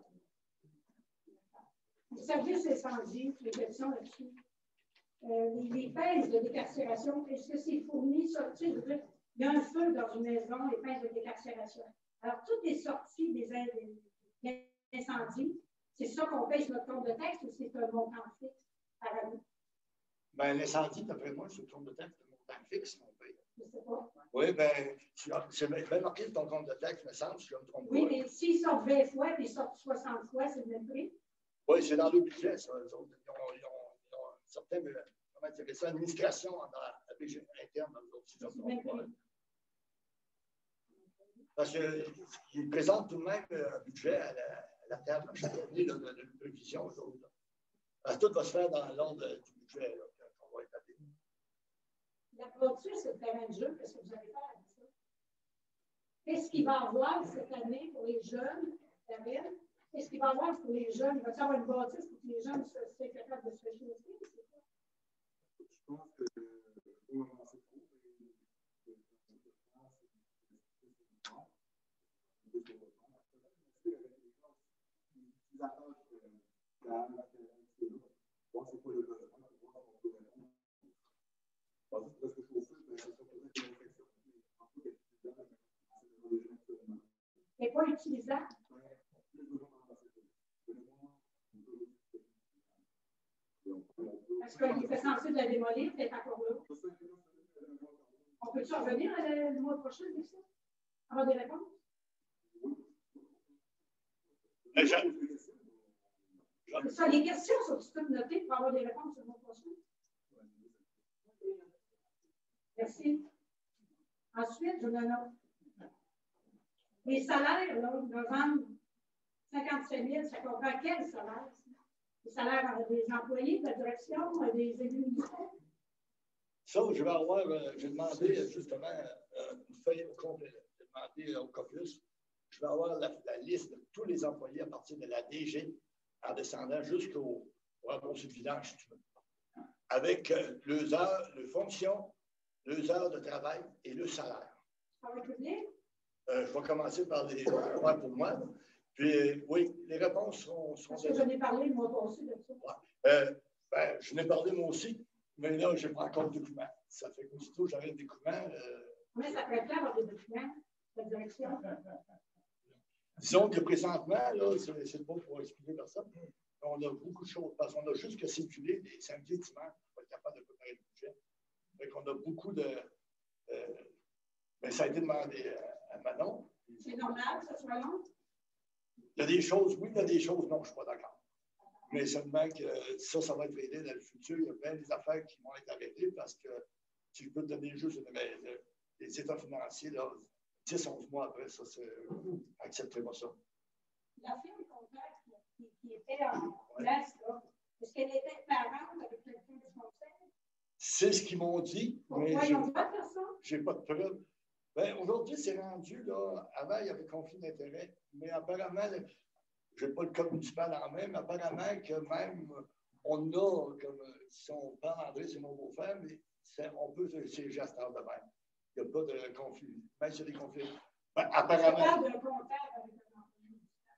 Le service incendie, les questions là-dessus. Euh, les, les pinces de décarcération, est-ce que c'est fourni? Ça, tu sais, je veux dire, il y a un feu dans une maison, les pinces de décarcération. Alors, toutes les sorties des, des incendies, c'est ça qu'on paye sur notre compte de taxe ou c'est un montant fixe par année? Ben, l'incendie, d'après moi, sur le compte de taxe, c'est un montant fixe qu'on paye. Je ne sais pas. Oui, bien, c'est bien marqué sur ton compte de taxe, me semble, si je ne me trompe pas. Oui, mais s'ils sortent vingt fois et ils sortent soixante fois, c'est le même prix? Oui, c'est dans le budget, ça. Eux autres. Ils ont, ils ont, ils ont une certaine, euh, comment dire ça, administration dans la, la budget interne, eux autres, si je ne me trompe pas. Parce qu'ils présentent tout de même un budget à la, à la table chaque année de, de, de prévision, eux autres. Parce que tout va se faire dans l'ordre du budget qu'on va établir. La clôture, c'est le terrain de jeu. Qu'est-ce que vous allez faire avec ça? Qu'est-ce qu'il va y avoir cette année pour les jeunes, David? Qu'est-ce qu'il va y avoir pour les jeunes? Il va y avoir une bâtisse pour que les jeunes soient capables de se réchauffer? Je pense que pour le moment, c'est trop. n'est pas utilisable. Parce qu'il était censé de la démolir, peut-être encore là. On peut-tu revenir le mois prochain avec ça? Avoir des réponses? C'est ça, les questions sont toutes notées pour avoir des réponses le mois prochain. Merci. Ensuite, je me note. Les salaires, là, novembre, cinquante-sept mille, ça comprend quel salaire? Les salaires des employés, de la direction, des élus municipaux? Ça, je vais avoir, euh, j'ai demandé justement euh, une feuille au complet. J'ai demandé au caucus, je vais avoir la, la liste de tous les employés à partir de la D G en descendant jusqu'au conseil de village, si tu veux. Avec euh, les heures, les fonctions, les heures de travail et le salaire. Ça va être bien? Euh, je vais commencer par les ouais, pour moi. Puis, euh, oui, les réponses seront. seront Parce que j'en ai parlé le mois passé de ça. Ouais. Euh, ben, je n'ai parlé moi aussi, mais là, je n'ai pas encore de documents. Ça fait qu'aussitôt, j'aurai des documents. Euh... Mais ça ferait plaisir d'avoir des documents de la direction. Disons que présentement, là, c'est pas pour expliquer personne. On a beaucoup de choses, parce qu'on a juste que circuler les samedis et dimanches pour être capable de préparer le budget. Donc, on a beaucoup de. Euh, ben, ça a été demandé à, à Manon. C'est normal que ça soit long? Il y a des choses, oui, il y a des choses, non, je ne suis pas d'accord. Mais seulement que ça, ça va être aidé dans le futur. Il y a bien des affaires qui vont être arrêtées parce que si je peux te donner juste une, les, les états financiers, là, dix à onze mois après, ça, c'est. Acceptez-moi ça. La firme comptable qui, qui était en place, là, est-ce qu'elle était parente avec quelqu'un du conseil? C'est ce qu'ils m'ont dit. Pourquoi ils ont pas faire ça? Je n'ai pas de preuve. Ben, aujourd'hui, c'est rendu, là, avant, il y avait conflit d'intérêt, mais apparemment, je n'ai pas le code municipal en main, mais apparemment que même, on a, comme si on parle, André, c'est mon beau-frère, mais on peut c'est geste de même. Il n'y a pas de conflit. Même s'il y a des conflits. Ben, apparemment. Je parle d'un comptable avec un employé.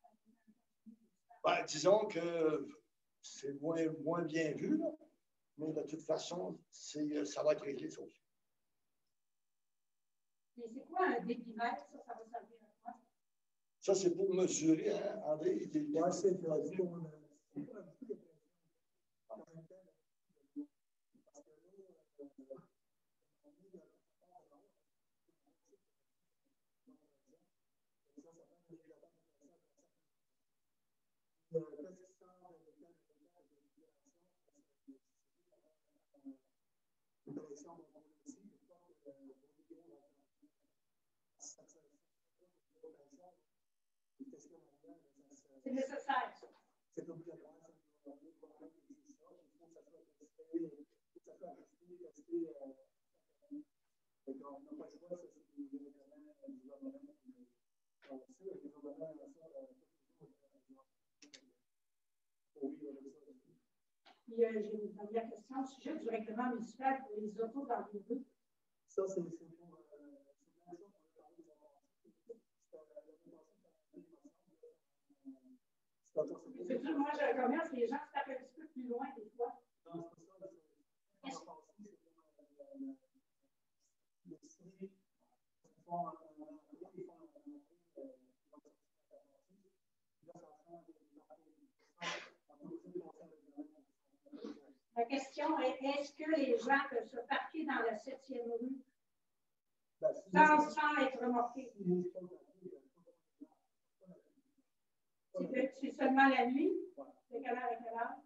Ben, disons que c'est moins, moins bien vu, là, mais de toute façon, ça va être réglé, ça aussi. Et c'est quoi un débitmètre? Ça, ça va servir à quoi? Ça, c'est pour mesurer, hein, André? Oui, c'est pour un petit peu de C'est nécessaire, ça. C'est obligatoire. Il faut que ça soit testé, il faut que ça soit testé, testé. On n'a pas le choix, ça, c'est des médicaments du gouvernement. Donc, ça, les gouvernements, Puis, euh, j'ai une dernière question au sujet du règlement municipal pour les autos dans les rues. ça, c'est pour. C'est sûr, moi, je commerce, les gens se tapent un petit peu plus loin des fois. Non, c'est pas ça. C'est pas ça. La question est, est-ce que les gens peuvent se parquer dans la septième rue sans, sans être remorqués? C'est seulement la nuit? De quelle heure à quelle heure?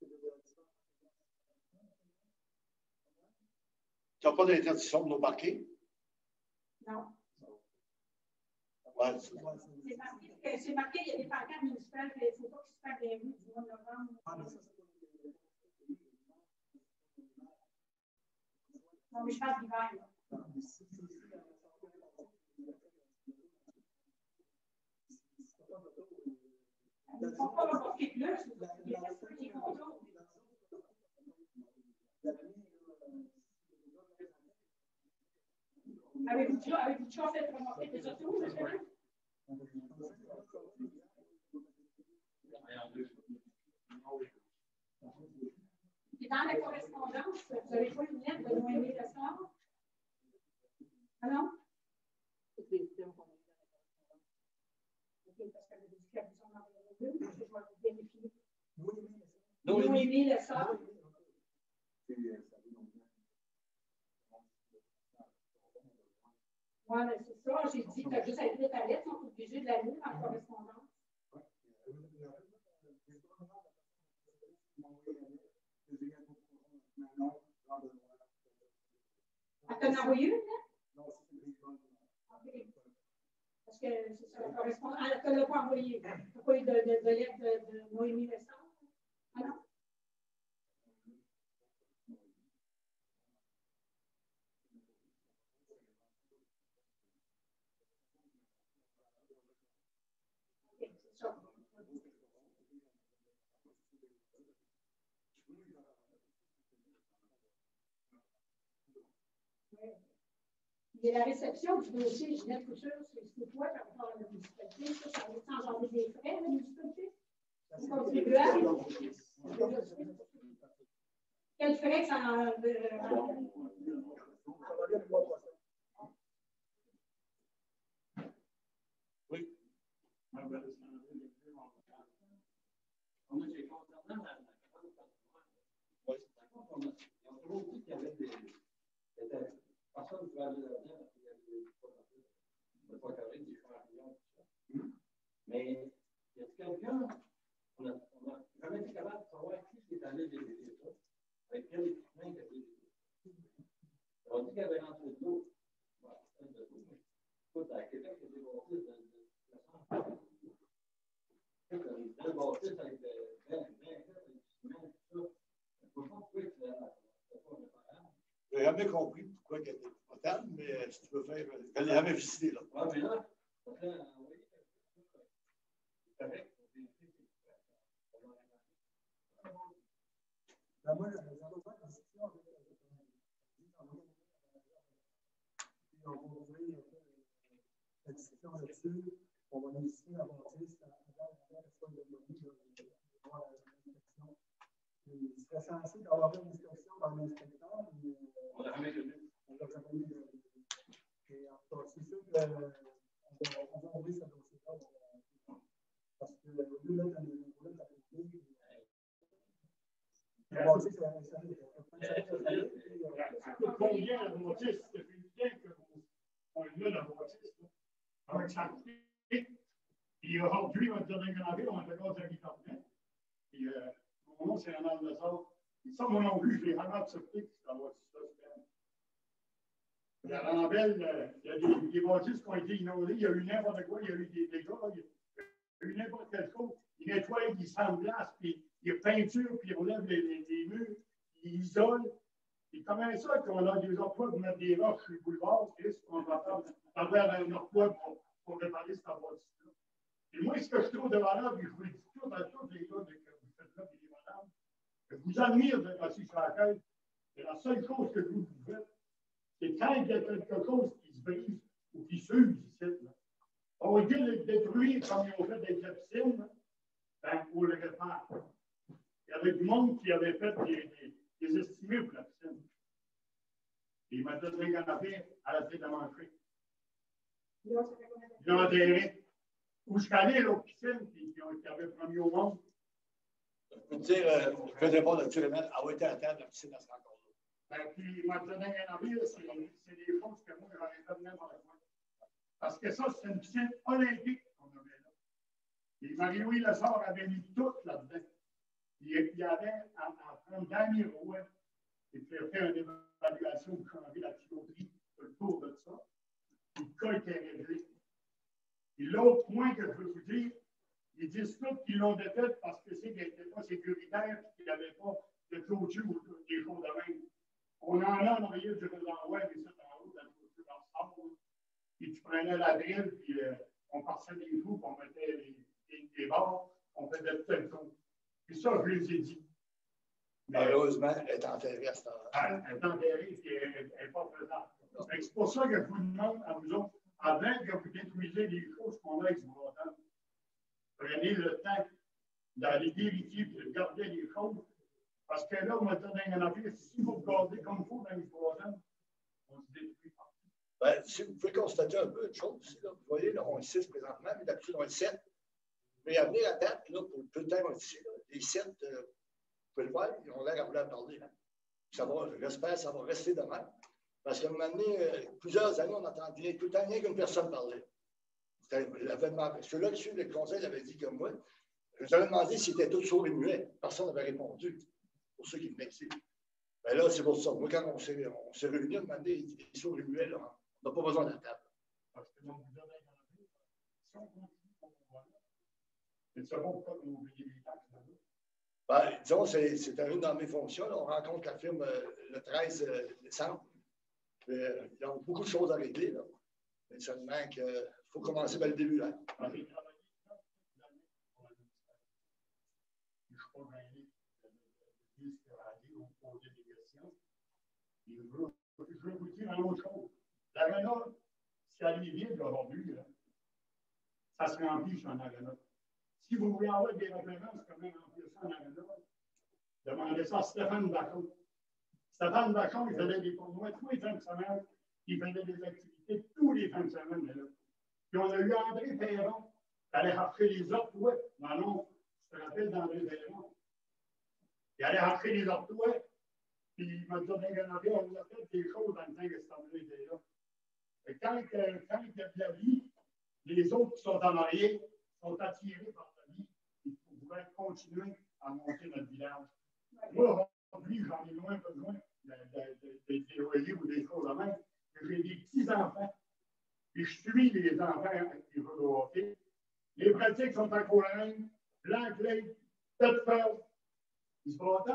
Tu n'as pas d'interdiction de nous marquer? Non. Ouais, c'est marqué, c'est marqué, il y a des pancartes municipales qu'il ne faut pas qu'ils se fassent des rues du mois de novembre. Non, mais je parle d'hiver. Ils ne font pas remporter plus. Il y a personne qui contrôle. Avez-vous déjà, avez déjà fait remorquer des autos, monsieur? Et dans la correspondance, vous n'avez pas une lettre de Noémie Lessard? Ah non? Ok, parce qu'elle a dit qu'elle vous en envoyait deux, je vais vous vérifier. Noémie Lessard. Oui, mais c'est ça. J'ai dit que tu as juste à écrire ta lettre, on est obligé de la lire en correspondance. Elle t'en a envoyé une, hein? Okay. Parce que c'est ça, la correspondance. Elle ne te l'a pas envoyé. Tu n'as pas eu de, de, de lettre de, de Noémie Lessard? Ah non? Okay, c'est ça. Et la réception du dossier Ginette Couture, c'est quoi par rapport à la municipalité? Ça, ça va engendrer des frais, la municipalité? Les contribuables? Quels frais que ça engendre? Oui. Personne ne peut aller là-dedans parce qu'il y a des pas carré, des champignons, tout ça. Mais il y a quelqu'un, on n'a jamais été capable de savoir qui est allé visiter ça, avec quel équipement il avait visité. On dit qu'il y avait rentré de l'eau. Bon, c'est de l'eau, mais écoute, à Québec, il y a des bâtisses de la santé. Dans le bâtisse avec des bains, des ciments, tout ça. Il ne faut pas trouver que c'est pas réparable. Je n'ai jamais compris pourquoi elle était potable, mais si tu veux faire. Je ne l'ai jamais visité, là. Oui, mais là, ça fait envoyer quelque chose. C'est correct. Moi, j'avais pas de discussion avec on va ouvrir la discussion là-dessus. On va initier la bâtisse avant la fois de l'O N U pour voir l'inspection. Il serait censé avoir une inspection dans l'inspecteur, mais on l'a jamais eu. On l'a jamais eu. Et en tout cas, roulettes à une roulette à côté. Bon, c'est ça. Combien la bâtisse, ça fait bien qu'on a la bâtisse, avec sa clé. Puis aujourd'hui, on va te donner un grand on a encore de la guitare. Puis mon nom, c'est Ronald Lessard. Ça, moi non plus, je l'ai vraiment surpris que ça va se La Rambelle, il y a des, des bâtisses qui ont été inondées, il y a eu n'importe quoi, il y a eu des dégâts, il y a eu n'importe quelle chose. Ils nettoient, ils sandblacent, puis il y a peinture, puis ils relèvent les, les, les murs, ils isolent. Et comment ça qu'on a des emplois pour mettre des roches sur le boulevard, Chris, on va faire un emploi pour, pour réparer cette bâtisse-là. Et moi, ce que je trouve de valeur, puis je vous le dis tout à tous les gars que vous faites là, puis les madames, je vous admire d'être assis sur la tête. Et la seule chose que vous faites, c'est quand il y a quelque chose qui se brise ou qui s'use ici, là, on va dire le détruire comme ils ont fait des piscines, ben, pour le refaire. Il y avait du monde qui avait fait des, des, des estimés pour la piscine. Et il m'a donné un canapé à la tête de manger. Ils l'ont enterré. Où je suis allé, l'autre piscine, qui, qui avait promis au monde. Je peux te dire, euh, je vais te répondre à Thierry, elle a été à terre, la piscine, elle sera encore là. Ben, puis, il m'a donné un avis, c'est des choses que moi, j'aurais fait n'importe quoi. Parce que ça, c'est une piscine olympique qu'on avait là. Et Marie-Louis Lessard avait mis tout là-dedans. Il y avait à, à prendre Danny Roy et faire faire une évaluation pour changer la tuyauterie autour de ça. Le cas était réglé. Et l'autre point que je veux vous dire, ils disent tous qu'ils l'ont défait parce que c'est qu'ils n'étaient pas sécuritaires et qu'ils n'avaient pas de clôture ou des choses de même. On en a en arrière du renvoi, mais ça, en haut, dans le clôture dans le sable. Puis tu prenais la drille, puis euh, on passait des trous, puis on mettait les, les, les barres, on faisait tout le tour. Puis ça, je les ai dit. Malheureusement, elle est enterrée à ce temps-là. Elle est enterrée, puis elle n'est pas faisable. C'est pour ça que je vous demande à vous autres, avant que vous détruisez les choses qu'on a avec ce bâtiment, prenez le temps d'aller vérifier et de garder les choses. Parce que là, on va donner un avis, si vous regardez comme il faut dans les bâtiments, on se détruit pas. Ben, si vous pouvez constater un peu de choses ici, là, vous voyez, là, on est six présentement, mais d'habitude, on est sept. Vous pouvez amener la date, là, pour peu de temps, on est ici, là, les sept, euh, vous pouvez le voir, ils ont l'air à vouloir parler. Hein. Ça va, j'espère que ça va rester de même. Parce qu'à un moment donné, euh, plusieurs années, on entendait tout le temps rien qu'une personne parlait. C'était l'avènement. Ceux-là qui suivent le conseil avaient dit comme moi. Je vous avais demandé s'ils étaient tous sourds et muets. Personne n'avait répondu. Pour ceux qui venaient ici. Ben là, c'est pour ça. Moi, quand on s'est, on s'est réunis, on m'a demandé, les sourds et muets, là, on n'a pas besoin de la table. Parce que donc, vous avez un si on continue, on va là. C'est ça pourquoi on oublie les taxes là-bas. Ben, disons, c'est, c'est une dans mes fonctions. Là. On rencontre la firme euh, le treize décembre. Euh, il y a beaucoup de choses à régler. Là. Mais seulement qu'il faut commencer par le début. Là. Ah, j'ai travaillé là, je ne suis pas gagné de dire ce qu'il a dit, on posait des questions. Et je, veux, je veux vous dire une autre chose. L'arena, si elle est vide aujourd'hui, ça se remplit sur un arena. Si vous voulez avoir des références, comment remplir ça en arena, demandez ça à Stéphane Bachon. Stéphane Bachon, il faisait des tournois tous les fins de semaine. Il faisait des activités tous les fins de semaine. Là. Puis on a eu André Perron, qui allait rentrer les ortois. Non, non, je te rappelle d'André Perron. Il allait rentrer les ortois, puis il m'a dit, on a fait des choses dans le temps que cet André était là. Et quand, euh, quand il y a de la vie, les autres qui sont en arrière sont attirés par la vie. Il faudrait continuer à monter notre village. Moi, aujourd'hui, j'en ai moins besoin des loyers ou des choses de même. J'ai des petits-enfants. Et je suis les enfants qui veulent au hockey. Les pratiques sont en Coleraine, Blanc-Lake, Tête-Fort. Ils se battent.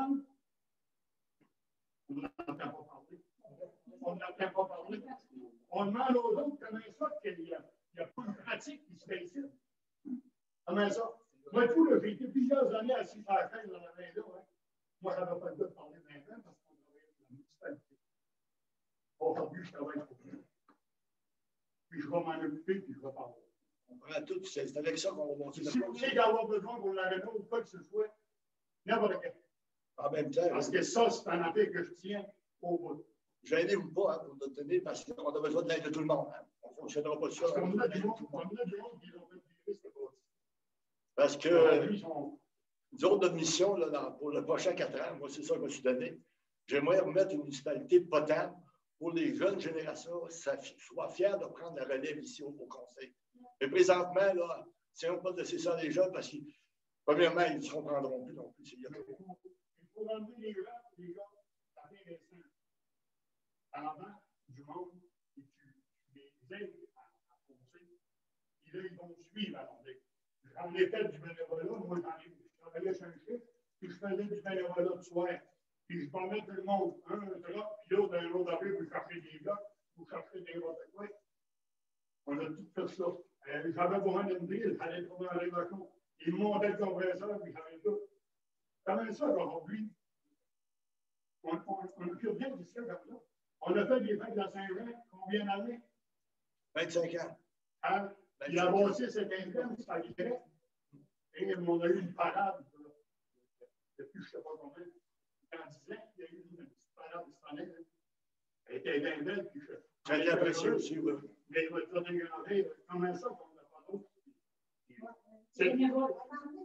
On n'entend pas parler. On n'entend pas parler. On demande aux autres comment ça qu'il n'y a, a pas de pratique qui se fait ici. Comment ça? Moi, tout, j'ai été plusieurs années assis sur la chaise dans la main là. Hein. Moi, ça ne va pas le goût de parler maintenant parce qu'on travaille avec la municipalité. Aujourd'hui, je travaille pour eux. Puis je vais m'en occuper, puis je vais parler. On prend tout, c'est avec ça qu'on va monter. Si vous voulez d'avoir besoin pour l'arena ou quoi que ce soit, n'importe quel. En même temps. Parce que ça, c'est un affaire que je tiens au bout. Gênez-vous pas hein, pour notre donner parce qu'on a besoin de l'aide de tout le monde. Hein. On ne fonctionnera pas ça. Parce qu'on a du monde qui ont fait virer ce bâtiment. Parce que Aujourd'hui, ils sont- nous autres, notre mission, là, dans- pour le prochain quatre ans, moi, c'est ça que je me suis donné. J'aimerais remettre une municipalité potable pour les jeunes générations, ça fi- soient fiers de prendre la relève ici au, au conseil. Mais présentement, là, si on ne pas laisser ça les jeunes, parce que, premièrement, ils ne se comprendront plus non plus. Il y a- Il faut, il faut enlever les gens, les gars, ça fait récent. Avant, du monde, et tu, tu les aides à, à foncer. Et là, ils vont suivre à l'enlever. J'en ai fait du bénévolat, moi, j'en ai, je travaillais chez un chiffre, puis je faisais du bénévolat de soir. Puis je parlais tout le monde, un, un drop, puis l'autre, un autre après, vous cherchez des blocs, vous cherchez des n'importe quoi. On a tout fait ça. Euh, J'avais besoin d'une ville, il fallait trouver un rémotion. Ils montaient le compresseur, puis j'avais tout. Comment ça, aujourd'hui? On n'a plus rien de ça comme ça. On a fait des fêtes de la Saint-Jean, combien d'années? vingt-cinq ans. Hein? Il a avancé cet interne, ça virait. Et on a eu une parade, depuis je ne sais pas combien, dans dix ans, il y a eu une petite parade cette année. Elle était bien belle, puis je. Très bien apprécié aussi, oui. Mais il va te demander comment ça qu'on n'a pas d'autre. C'est bénévole.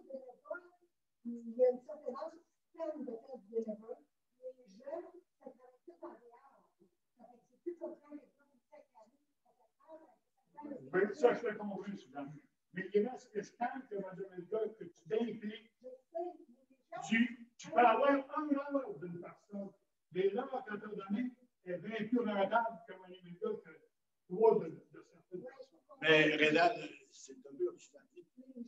Il y a une certaine système de faire du bénévole. Les jeunes, ça travaille tout en dehors. Ça fait que c'est plus comme ça, les gens, chaque année, Oui, ça, je l'ai compris, Suzanne. Mais il reste que quand que Mme Gars, que tu t'impliques, tu, tu peux avoir un heure d'une personne. Mais là, quand tu as donné, elle est bien plus rentable que Mme Gars que trois de, de certaines personnes. Mais Rénal, c'est un peu obstacle.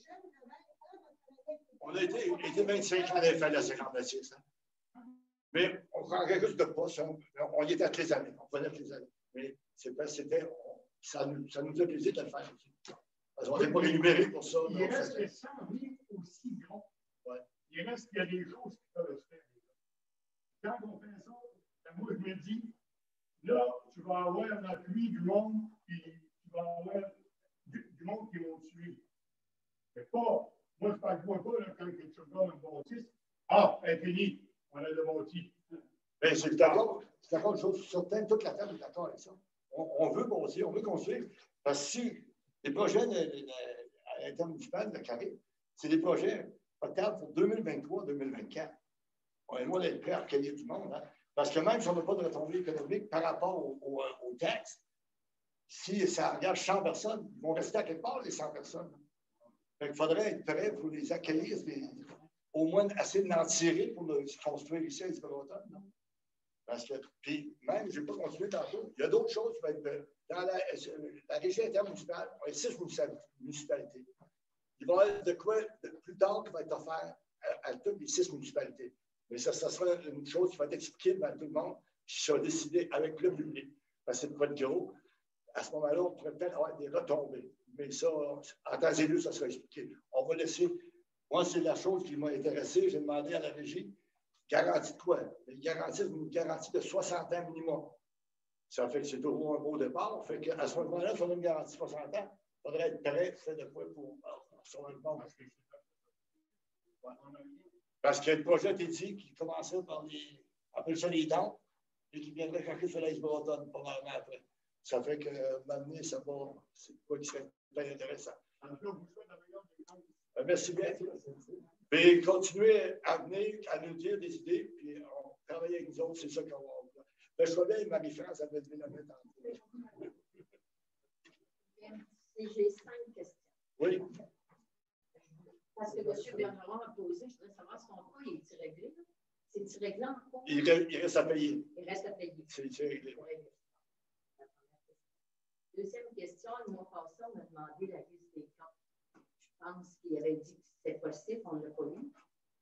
On a été, été vingt-cinq ans à faire la cinquante-six. Hein? Mais on prendrait juste de poste. On, on y était à tous les années. On prenait tous les années. Mais c'était, on, ça, nous, ça nous a plaisir de le faire aussi. Parce qu'on n'est pas rémunéré pour ça. Il reste que sans livres aussi gros. Ouais. Il reste qu'il y a des choses qui peuvent se faire. Quand on fait ça, moi, je me dis, là, tu vas avoir l'appui du monde, puis tu vas avoir du, du monde qui vont te suivre. C'est pas, moi, je ne vois pas là, quand tu regardes un bâtisse, ah, elle est finie, on a le bâti. Mais c'est d'accord, c'est d'accord une chose certaine, toute la table est d'accord avec ça. On, on veut bâtir, on veut construire. Parce que si les projets à l'intermunicipal de Carré, c'est des projets potables pour deux mille vingt-trois deux mille vingt-quatre. On est loin d'être prêt à accueillir tout le monde. Hein? Parce que même si on n'a pas de retombées économiques par rapport aux, aux, aux taxes, si ça engage cent personnes, ils vont rester à quelque part, les cent personnes. Il faudrait être prêt pour les accueillir, les, au moins assez d'en tirer pour le construire ici à Isabelle-Automne. Parce que, puis même, je n'ai pas continué tantôt, il y a d'autres choses qui vont être dans la, la région intermunicipale, on a six municipalités. Il va y avoir de quoi de plus tard qui va être offert à, à toutes les six municipalités. Mais ça, ça sera une chose qui va être expliquée devant tout le monde, qui sera décidée avec le public. Parce que c'est pas de gros. À ce moment-là, on pourrait peut-être avoir des retombées. Mais ça, en temps et lieu, ça sera expliqué. On va laisser. Moi, c'est la chose qui m'a intéressé. J'ai demandé à la régie, garantie de quoi? Ils garantissent une garantie de soixante ans minimum. Ça fait que c'est toujours un beau départ. Fait qu'à ce moment-là, si on a une garantie de soixante ans, il faudrait être prêt, fait de quoi pour sauver le monde. Ouais. Parce qu'il y a le projet T D I qui commençait par les. Appelle ça les dents, et qui viendrait chercher sur l'Ice-Bretonne probablement après. Ça fait que maintenant, ça va. C'est quoi qui serait bien intéressant. Merci bien. Puis continuez à venir, à nous dire des idées, puis on travaille avec nous autres, c'est ça qu'on va. Ben, je vois bien Marie-France, elle va dire la même chose. J'ai cinq questions. Oui. Parce que M. Bergeron a posé, je voudrais savoir son cas, il est réglé. C'est réglé en cours? Il, il reste à payer. Il reste à payer. C'est réglé. Deuxième question, le mois passé, on m'a demandé la liste des cas. Je pense qu'il avait dit que c'était possible, on ne l'a pas eu.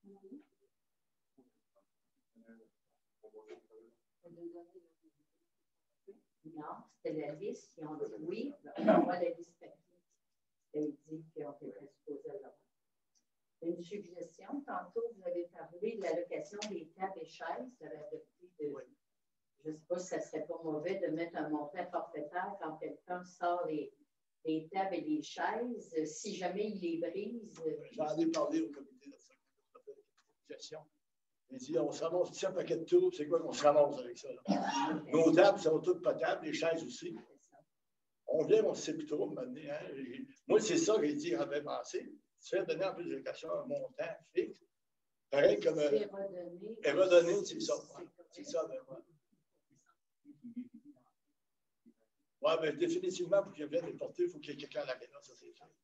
Non, c'était la liste. Ils ont dit oui, on envoie la liste papier. Ils dit qu'on était supposé l'avoir. Une suggestion, tantôt, vous avez parlé de l'allocation des tables et chaises. Vous avez adopté de. Oui. Je ne sais pas si ça ne serait pas mauvais de mettre un montant forfaitaire quand quelqu'un sort les, les tables et les chaises. Si jamais il les brise. J'en ai parlé au comité de gestion. Il dit on se ramasse ici un paquet de tours, c'est quoi qu'on se ramasse avec ça? Là? Nos tables sont toutes potables, les chaises aussi. On vient, on ne sait plus trop maintenant. Hein. Moi, c'est ça que j'ai dit, j'avais pensé. Se faire donner en plus de location un montant fixe. Pareil comme. Euh, et redonner, c'est ça. C'est ça, ben, ouais. Oui, mais définitivement, pour qu'il vienne les porter, il faut qu'il y ait quelqu'un à l'aréna, ça c'est sûr.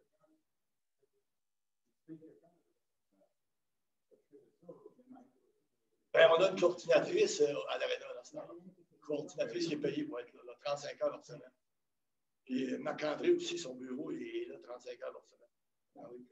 Ben, on a une coordinatrice à l'aréna nationale. Une coordinatrice qui est payée pour être là, là trente-cinq heures par semaine. Et Marc-André aussi, son bureau, il est là trente-cinq heures par semaine. Ah, oui.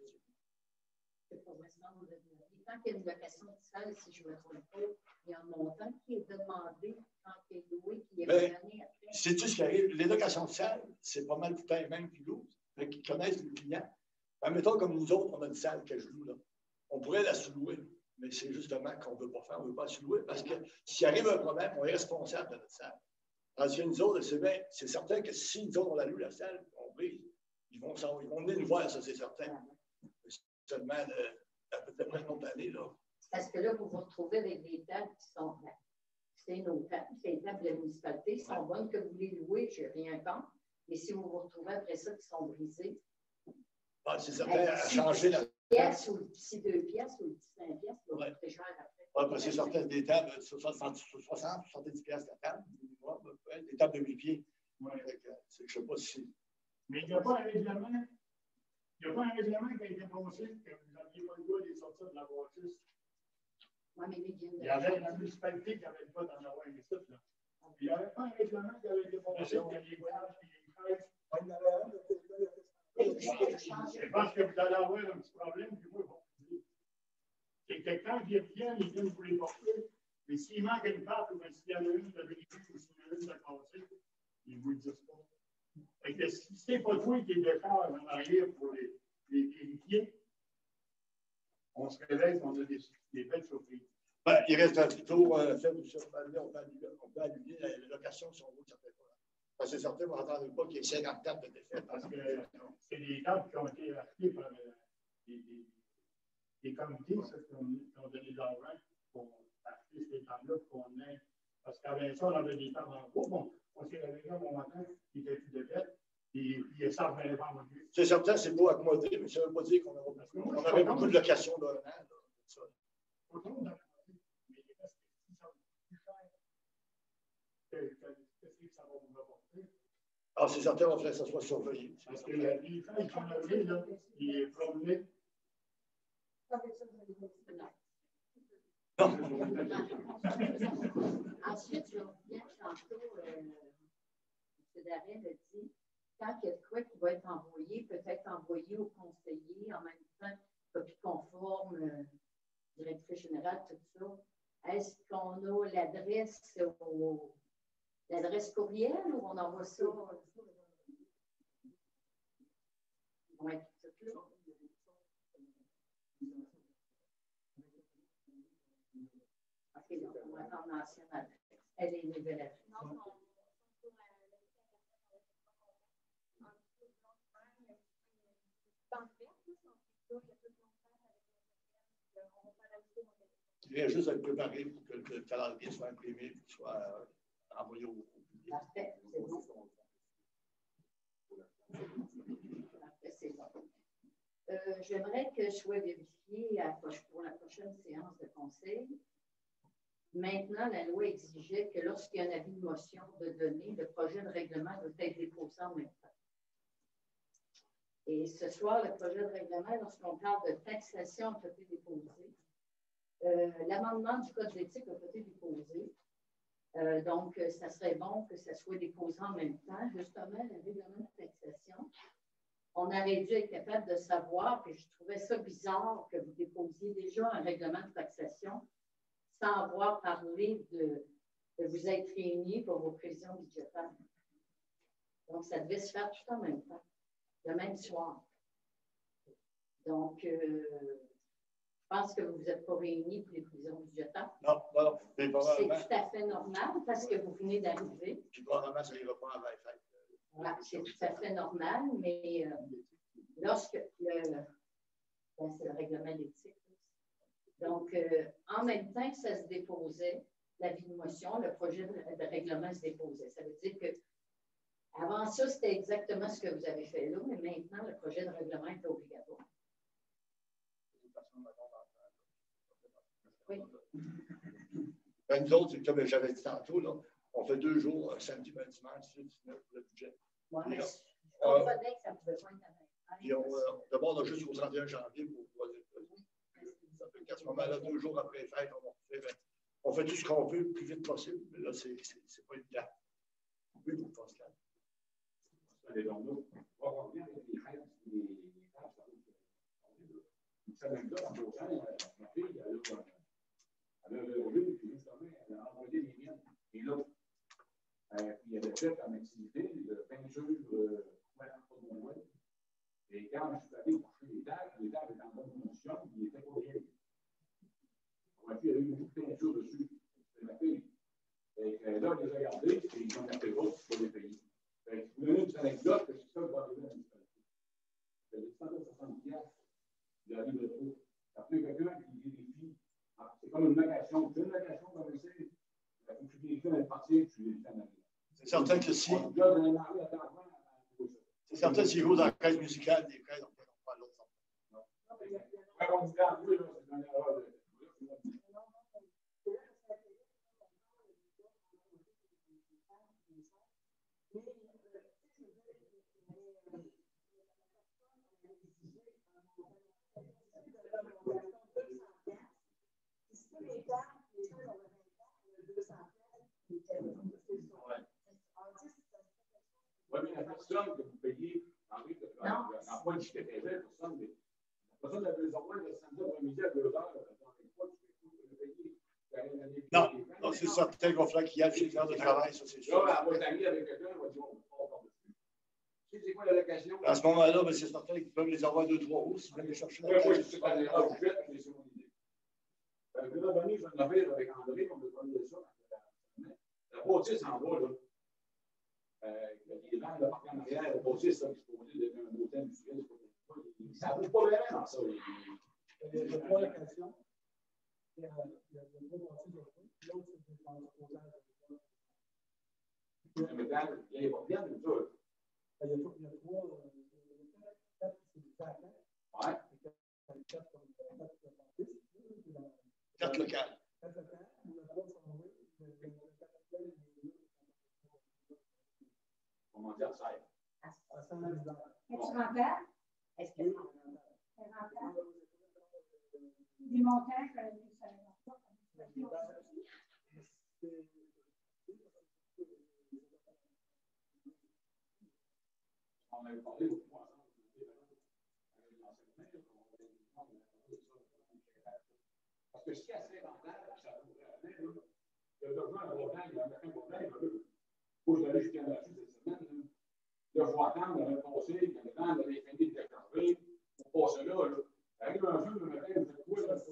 Tant qu'il y a une location de salle, si je ne me trompe pas, il y a un montant qui est demandé quand il est loué, qui est ben, donné après. C'est tout ce qui arrive. Les locations de salle, c'est pas mal tout le temps les mêmes qui louent, qui connaissent le client. Ben, mettons comme nous autres, on a une salle que je loue là. On pourrait la sous-louer, mais c'est justement qu'on ne veut pas faire, on ne veut pas sous-louer parce que s'il arrive un problème, on est responsable de notre salle. Parce que nous autres, c'est certain que si nous autres, on la loue la salle, on brise. Ils vont, ils vont venir nous voir, ça c'est certain. Seulement, euh, peut-être une autre année, là. Parce que là, vous vous retrouvez avec des tables qui sont. C'est nos tables, c'est les tables de la municipalité, qui sont bonnes que vous les louez, je n'ai rien contre. Mais si vous vous retrouvez après ça, qui sont brisées. Ah, c'est certain, à changer la. Pièces ou le petit deux pièces ou le petit cinq pièces, ça va coûter cher après. Oui, parce que c'est certain, des tables de soixante, soixante-dix pièces la table, des tables de huit pieds. Ouais, je ne sais pas si. Mais il n'y a pas un règlement. Il n'y a pas un règlement qui a été passé que vous n'aviez pas le droit de sortir de la bâtisse. Ouais, mais les il y avait la municipalité qui n'avait pas d'en avoir un ici. Il n'y avait pas un règlement qui avait été passé que les voyages et les crèches. Il y en avait un. Je pense que vous allez avoir un petit problème, puis moi, bon. C'est que quand ils viennent, ils viennent vous les porter. Mais s'il manque une part, ou s'il y en a une de brisée ou s'il y en a une de cassée, ils ne vous le disent pas. Fait que si ce n'est pas toi qui es défert en arrière pour les, les vérifier, on se réveille, on a des, des belles surprises. Ben, il reste un plutôt euh, fait, on peut annuler, on peut annuler la, la location si on veut, ça fait pas. Parce que certains ne m'entendent pas qu'il y ait cinquante tables de défaite. Parce que euh, c'est des tables qui ont été achetées par euh, des, des, des comités ça, qui, ont, qui ont donné de l'argent pour acheter ces tables-là pour qu'on ait. Parce qu'avec ça, on avait des tables en gros. Bon, on s'est réveillé un bon matin, il était plus de tête. Et puis, ça revenait pas en vue. C'est certain, c'est beau accommoder, mais ça ne veut pas dire qu'on aura beaucoup, on aurait beaucoup de locations d'un an. Autour d'un an. Mais il reste que ça va plus cher. Qu'est-ce que ça va vous apporter? Ah, c'est certain, on ferait que ça soit surveillé. Parce que les gens, ils sont levés, là, ils promenaient. Non. Ensuite, je reviens tantôt, euh, M. Darren a dit, quand il y a de quoi qui va être envoyé, peut-être envoyé au conseiller, en même temps, copie conforme, euh, directrice générale, tout ça. Est-ce qu'on a l'adresse au l'adresse courriel ou on envoie ça? Oui, tout là. OK, donc on va attendre l'ancienne adresse. Elle est nouvelle adresse. Non, non. Il vient juste à être préparé pour que le calendrier soit imprimé et soit euh, envoyé au public. Parfait, c'est bon. Parfait, c'est bon. Euh, J'aimerais que je sois vérifié à, pour la prochaine séance de conseil. Maintenant, la loi exigeait que lorsqu'il y a un avis de motion de donner, le projet de règlement doit être déposé en même temps. Et ce soir, le projet de règlement, lorsqu'on parle de taxation, a été déposé. Euh, L'amendement du Code d'éthique a été déposé. Euh, donc, ça serait bon que ça soit déposé en même temps. Justement, le règlement de taxation, on aurait dû être capable de savoir, puis je trouvais ça bizarre que vous déposiez déjà un règlement de taxation sans avoir parlé de, de vous être réunis pour vos prévisions budgétaires. Donc, ça devait se faire tout en même temps, le même soir. Donc, euh, je pense que vous ne vous êtes pas réunis pour les prévisions budgétaires. Non, non, c'est probablement. C'est tout à fait normal parce que vous venez d'arriver. Puis probablement, ça n'ira pas avant la fête. Voilà, c'est tout à fait normal, mais euh, lorsque le. Ben, c'est le règlement d'éthique. Donc, euh, en même temps que ça se déposait, l'avis de motion, le projet de, de règlement se déposait. Ça veut dire que Avant ça, c'était exactement ce que vous avez fait là, mais maintenant, le projet de règlement est obligatoire. Oui. Ben, nous autres, comme j'avais dit tantôt, là, on fait deux jours, samedi, ben, dimanche, c'est dix-neuf pour le budget. Ouais, mais Puis, je comprenais que ça pouvait pas être à Puis on, euh, d'abord, on a juste au trente et un janvier pour pouvoir. Ça fait qu'à ce moment-là, deux jours après les fêtes, on, fait, ben, on fait tout ce qu'on veut le plus vite possible, mais là, c'est pas évident. Oui, pour Pascal. Les journaux, on va revenir avec les fêtes, les tâches. Une semaine là, en beau temps, ma fille, elle a elle a levé, puis justement, elle a envoyé les miennes. Et là, euh, puis elle a fait en activité de peinture, euh, ouais, pas de Noël. Et quand je suis allé coucher les tables, les tables étaient en bonne condition, ils étaient pas vieilles. Ma fille, elle a eu beaucoup de peinture dessus. C'est ma fille. Et euh, là, on les a regardés, et ils ont fait d'autres pour les payer. Je vous donne une anecdote que je suis sûr que vous arriver à la municipalité. J'avais cent soixante piastres de la livraison. Après, quelqu'un qui vérifie. C'est comme une location. Tu fais une location comme ça, il faut que tu vérifies dans le parti, tu vérifies en arrière. C'est certain que si. C'est certain que s'il vaut dans la caisse musicale, des caisses, on ne peut pas l'autre. Ouais, on dit en plus, c'est une erreur de. Oui, mais la personne que vous payez, en vrai, l'emploi du T T V, personne, mais la personne a des emplois de samedi après-midi à deux heures, dans les fois, tu peux payer. Non, non c'est certain qu'il va falloir qu'il y ait chez heures de travail, ça c'est sûr. Là, elle va t'amener avec quelqu'un, elle va dire, on va pas par-dessus. Tu sais, c'est quoi la location? À ce moment-là, ben, c'est certain qu'ils peuvent les avoir deux, trois roues, s'ils veulent les chercher. Oui, oui, c'est pas une erreur, je jette, mais c'est mon idée. Euh, je vais revenir, je vais en revenir avec André, on va parler de ça. La bâtisse en bas, là. Euh, les gens de parc en arrière, la bâtisse, ça, qui se posait devant un hôtel industriel, ça ne bouge pas vraiment dans ça. Il y a trois locations. Il y a deux bâtisses de rue, l'autre, c'est le transposage. Mais dans il y a pas bien de ça. Il y a trois, quatre, c'est vacant. Ouais. Quatre comme quatre bâtisses. Quatre locales. Quatre locales, le trois sont roués, le quatre locales, Comment dire ça? à cent mille dollars. Es-tu rentable? Est-ce que C'est rentable? Des montants que ça ne va pas. On avait parlé au point parce que ce qui est assez rentable, ça pourrait aller. Le logement à Bourgogne, il y a un problème. Il faut que je l'aille jusqu'à la chute cette semaine. Là, je vais attendre de repasser, il y a le temps d'aller finir de déclarer. Pour passer là, là. Arrive un jeu, le matin, vous faites quoi, là?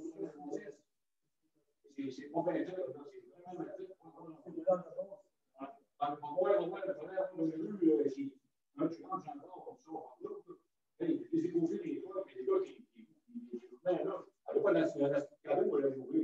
C'est pas bien fait, c'est vraiment mal fait. Dans le moment, on voit le frère, on a vu, c'est un tu rentres encore comme ça, en l'autre. Il les écoufés des fois, puis les gars qui. Ben là, elle n'a pas la cadeau, elle a joué.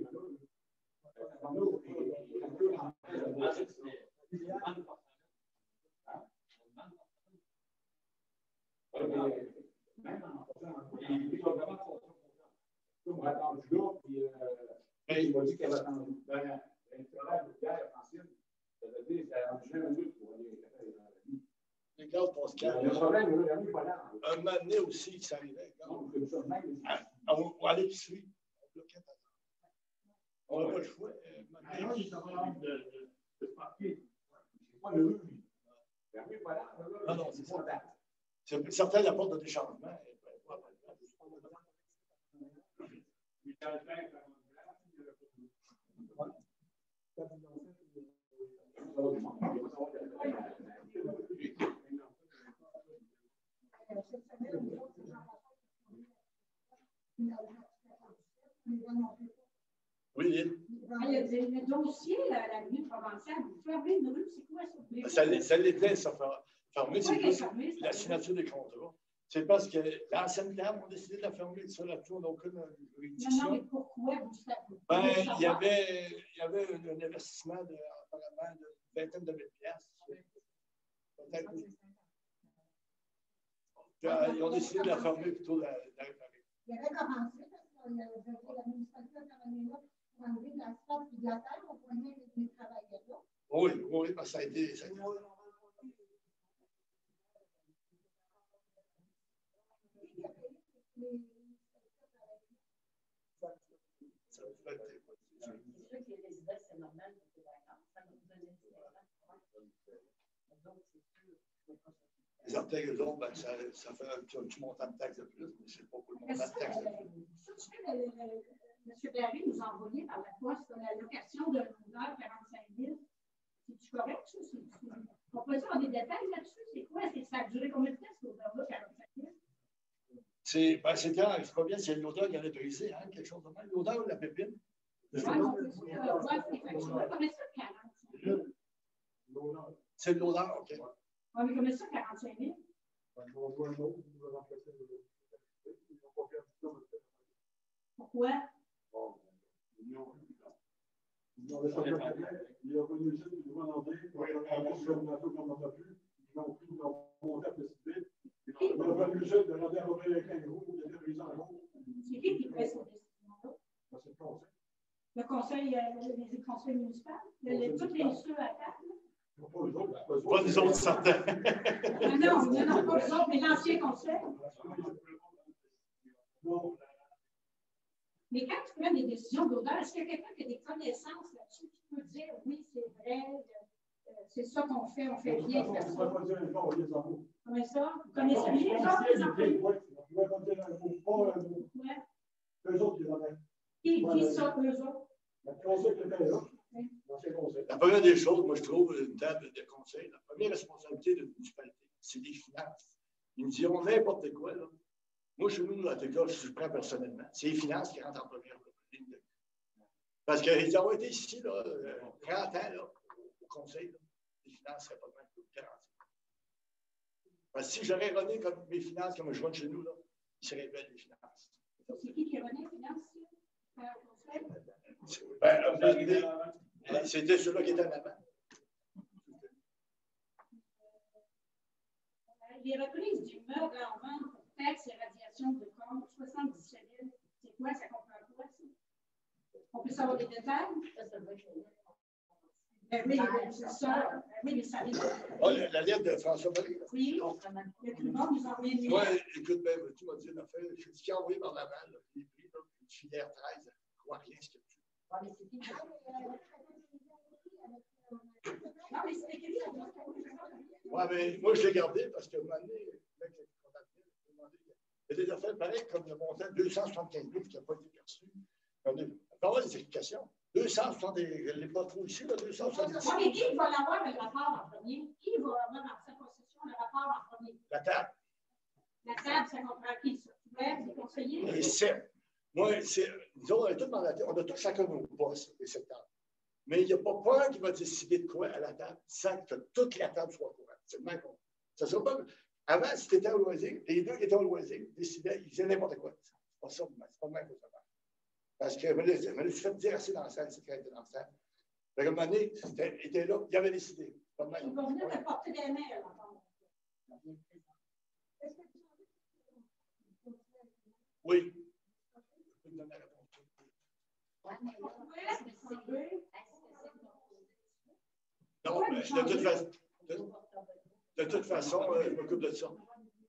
Même en passant, il va vraiment faire ça. On va attendre du gars, puis il m'a dit qu'elle va attendre. Ben, l'intérêt de guerre offensive, ça veut dire qu'elle a rendu une minute pour aller dans la vie. Regarde, Pascal. Le problème, là, il n'est pas là. Un moment donné aussi, ça arrivait. On fait ça même. À l'épicerie, on bloquait pas. On n'a pas le choix. Non, il s'en va de se parquer. C'est pas le rue. Non, non, c'est ça. C'est certain, la porte de déchargement. Oui, Lynn. Il y a des dossiers à la rue provençale. Vous fermez une rue, c'est quoi ça? Ça, ça l'était, ça fermé. C'est juste fermé, la signature des contrats. C'est parce que l'ancienne dame a décidé de la fermer. Ça, là-dessus, on n'a aucune juridiction. Non, non, mais pourquoi vous savez? Ben, il y avait, il y avait un, un investissement de, apparemment de vingtaine de mille piastres. Ils ont décidé de la fermer plutôt de la, de la réparer. Il avait commencé parce que la municipalité a travaillé là pour enlever de l'asphalte et de la terre. On voyait que les travailleurs là. Oui, oui, parce que ça a été. Ça a été... Ça a été... C'est sûr que les résidents, c'est normal de faire vacances. Ça nous donne des donc, c'est sûr. Les orteils, eux autres, ben, ça, ça fait un petit, un petit montant de taxes de plus, mais c'est pas pour le montant de taxes de plus. M. Berry nous a envoyé par la poste l'allocation d'un odeur quarante-cinq mille. C'est-tu correct, ça? On peut avoir des détails là-dessus? C'est quoi? Est-ce que ça a duré combien de temps, cette odeur-là, quarante-cinq mille? C'est ben, c'est quand, je crois bien, c'est l'odeur qui en a brisé, hein, quelque chose de même. L'odeur ou la pépine? Oui, on peut se dire, euh, ouais, effectivement, combien ça, quarante-cinq mille? C'est l'odeur, OK. Oui, mais combien ça, quarante-cinq mille? Pourquoi? Il a connu ça, il doit en dire, avant que le bateau qu'on n'a plus, ils ont pris leur montant de décider. Il a connu ça de la dernière avec un gros, il y a des raisons en gros. C'est qui qui fait cette décision-là? C'est le conseil. Le conseil, euh, les conseils municipaux? Le, toutes les ceux à table? Pas nous autres, certains. Non, non, non, pas nous autres, mais l'ancien conseil. Mais quand tu prends des décisions d'odeur, est-ce qu'il y a quelqu'un qui a des connaissances là-dessus qui peut dire oui, c'est vrai, euh, c'est ça qu'on fait, on fait bien faire ça? Comment ça? Vous connaissez bien les autres, les employés? Oui, on ne pouvait pas dire un mot, pas un mot. Eux autres, ils avaient. Qui, qui sont eux autres? Le conseil qui était là, l'ancien conseil. La première des choses, moi, je trouve, une table de conseil, la première responsabilité de la municipalité, c'est les finances. Ils me diront n'importe quoi, là. Moi, chez nous, à T K, je suis prêt personnellement. C'est les finances qui rentrent en première ligne. Parce qu'ils ont été ici, là, trente ans, là, au conseil, là, les finances ne seraient pas de même que quarante. Parce que si j'aurais rené comme mes finances, comme je vois chez nous, là, ils seraient belles, les finances. C'est qui qui renaît les finances ici? Au conseil? Ben, c'était ceux-là qui étaient en avant. Les reprises d'immeubles en vente pour taxes et radiations de compte, soixante-dix-sept mille, c'est quoi? Ça comprend quoi, ça? On peut savoir des détails? Ça, ça doit être Ben oui, ben, c'est ça. Ben oui, mais ça vient de... Oh, la, la lettre de François Marie. Oui, il y a tout le monde nous en vient. Moi, écoute, ben, tu m'as dit une affaire. Je suis envoyé par la balle, les prix, là, une filière treize, je ne crois rien ce que tu Ah, mais c'est qui? Non, mais c'est écrit. Oui, mais moi, je l'ai gardé parce que, un moment donné, le mec qui a contacté, il m'a demandé, il y a des affaires pareilles comme le montant de deux cent soixante-quinze mille qui n'a pas été perçu. On peut avoir des explications. deux cent soixante, je ne l'ai pas trop ici, là, deux cent soixante-dix. Oui, mais qui va l'avoir le rapport en premier? Qui va avoir dans sa possession le rapport en premier? La table. La table, ça comprend qui, ça? Ouais, les conseillers? Les sept. Moi, c'est, nous autres, on est tous mandatés, on a tous chacun nos postes, les sept tables. Mais il n'y a pas un qui va décider de quoi à la table sans que toute la table soit au courant. C'est le même qu'on. Ça sera pas. Avant, si tu étais au loisir, les deux qui étaient au loisir décidaient, ils disaient n'importe quoi. C'est pas ça, c'est pas le même que ça. Parce que je me suis fait dire assez dans la salle, c'est qu'elle était dans la salle. À un moment donné, il était là, il avait décidé. Pas de même. Ils vont venir t'apporter des mails, là. Oui. Je peux te donner la réponse. Non, mais de toute façon, de, de toute façon, euh, je m'occupe de ça.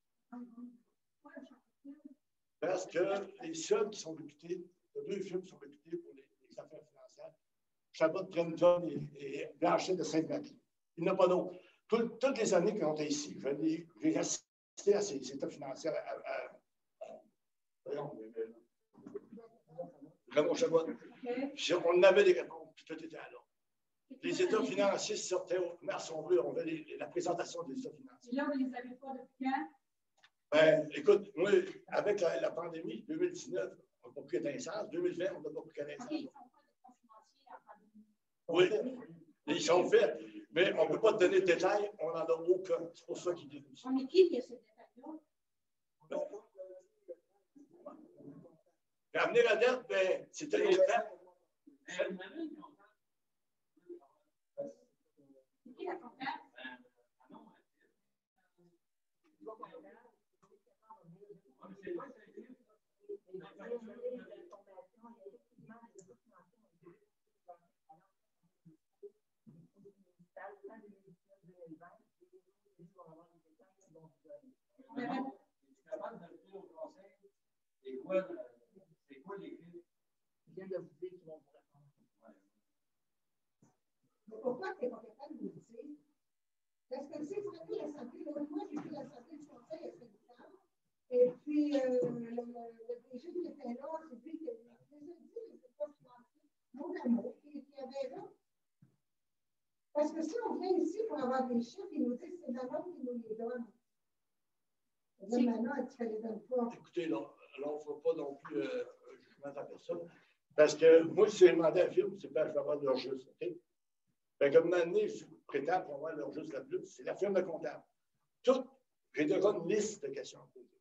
Parce que les seuls qui sont réputés, les deux films qui sont réputés pour les, les affaires financières, Chabot, Trenton et, et Blanchet de Sainte-Marie. Il n'y en a pas d'autres. Tout, toutes les années qu'on était ici, j'ai assisté à ces états financiers. À, à, à, voyons, Raymond Chabot. Okay. On avait des réponses, puis tout était là. Les états financiers sortaient au mars, on veut, on veut les, la présentation des états financiers. Et là, vous ne les avez pas depuis quand? Ben, écoute, moi, avec la, la pandémie, deux mille dix-neuf, on n'a pas pris connaissance. deux mille vingt, on n'a pas pris connaissance. Okay, ils ne font pas d'états financiers en pandémie. Oui, ils sont faits, mais on ne peut pas te donner de détails, on n'en a aucun. C'est pour ça qu'ils disent. On est qui qui a ces détails-là? Ramener la dette, ben, c'était longtemps. C'est qui la comptable? quoi, c'est quoi les films? Je viens de vous dire qu'ils vont vous répondre. Mais pourquoi tu n'es pas capable de nous dire? Parce que, tu sais, vous avez l'Assemblée, moi, j'ai fait l'Assemblée du Conseil à Saint-Victor. Et puis, euh, le, le, le D G qui était là, c'est lui qui a dit, c'est pas financé. Mon amour, qui, qui avait là. Parce que si on vient ici pour avoir des chiffres, ils nous disent que c'est d'abord qui nous les donne. Là, maintenant, tu ne les donnes pas. Écoutez, là, là on ne fera pas non plus euh, un jugement de la personne. Parce que moi, si j'ai demandé à la firme, c'est pas que je vais avoir leur juste. Okay? Fait que maintenant, je prétends pour avoir leur juste la plus, c'est la firme de comptable. Tout, j'ai déjà une liste de questions à poser.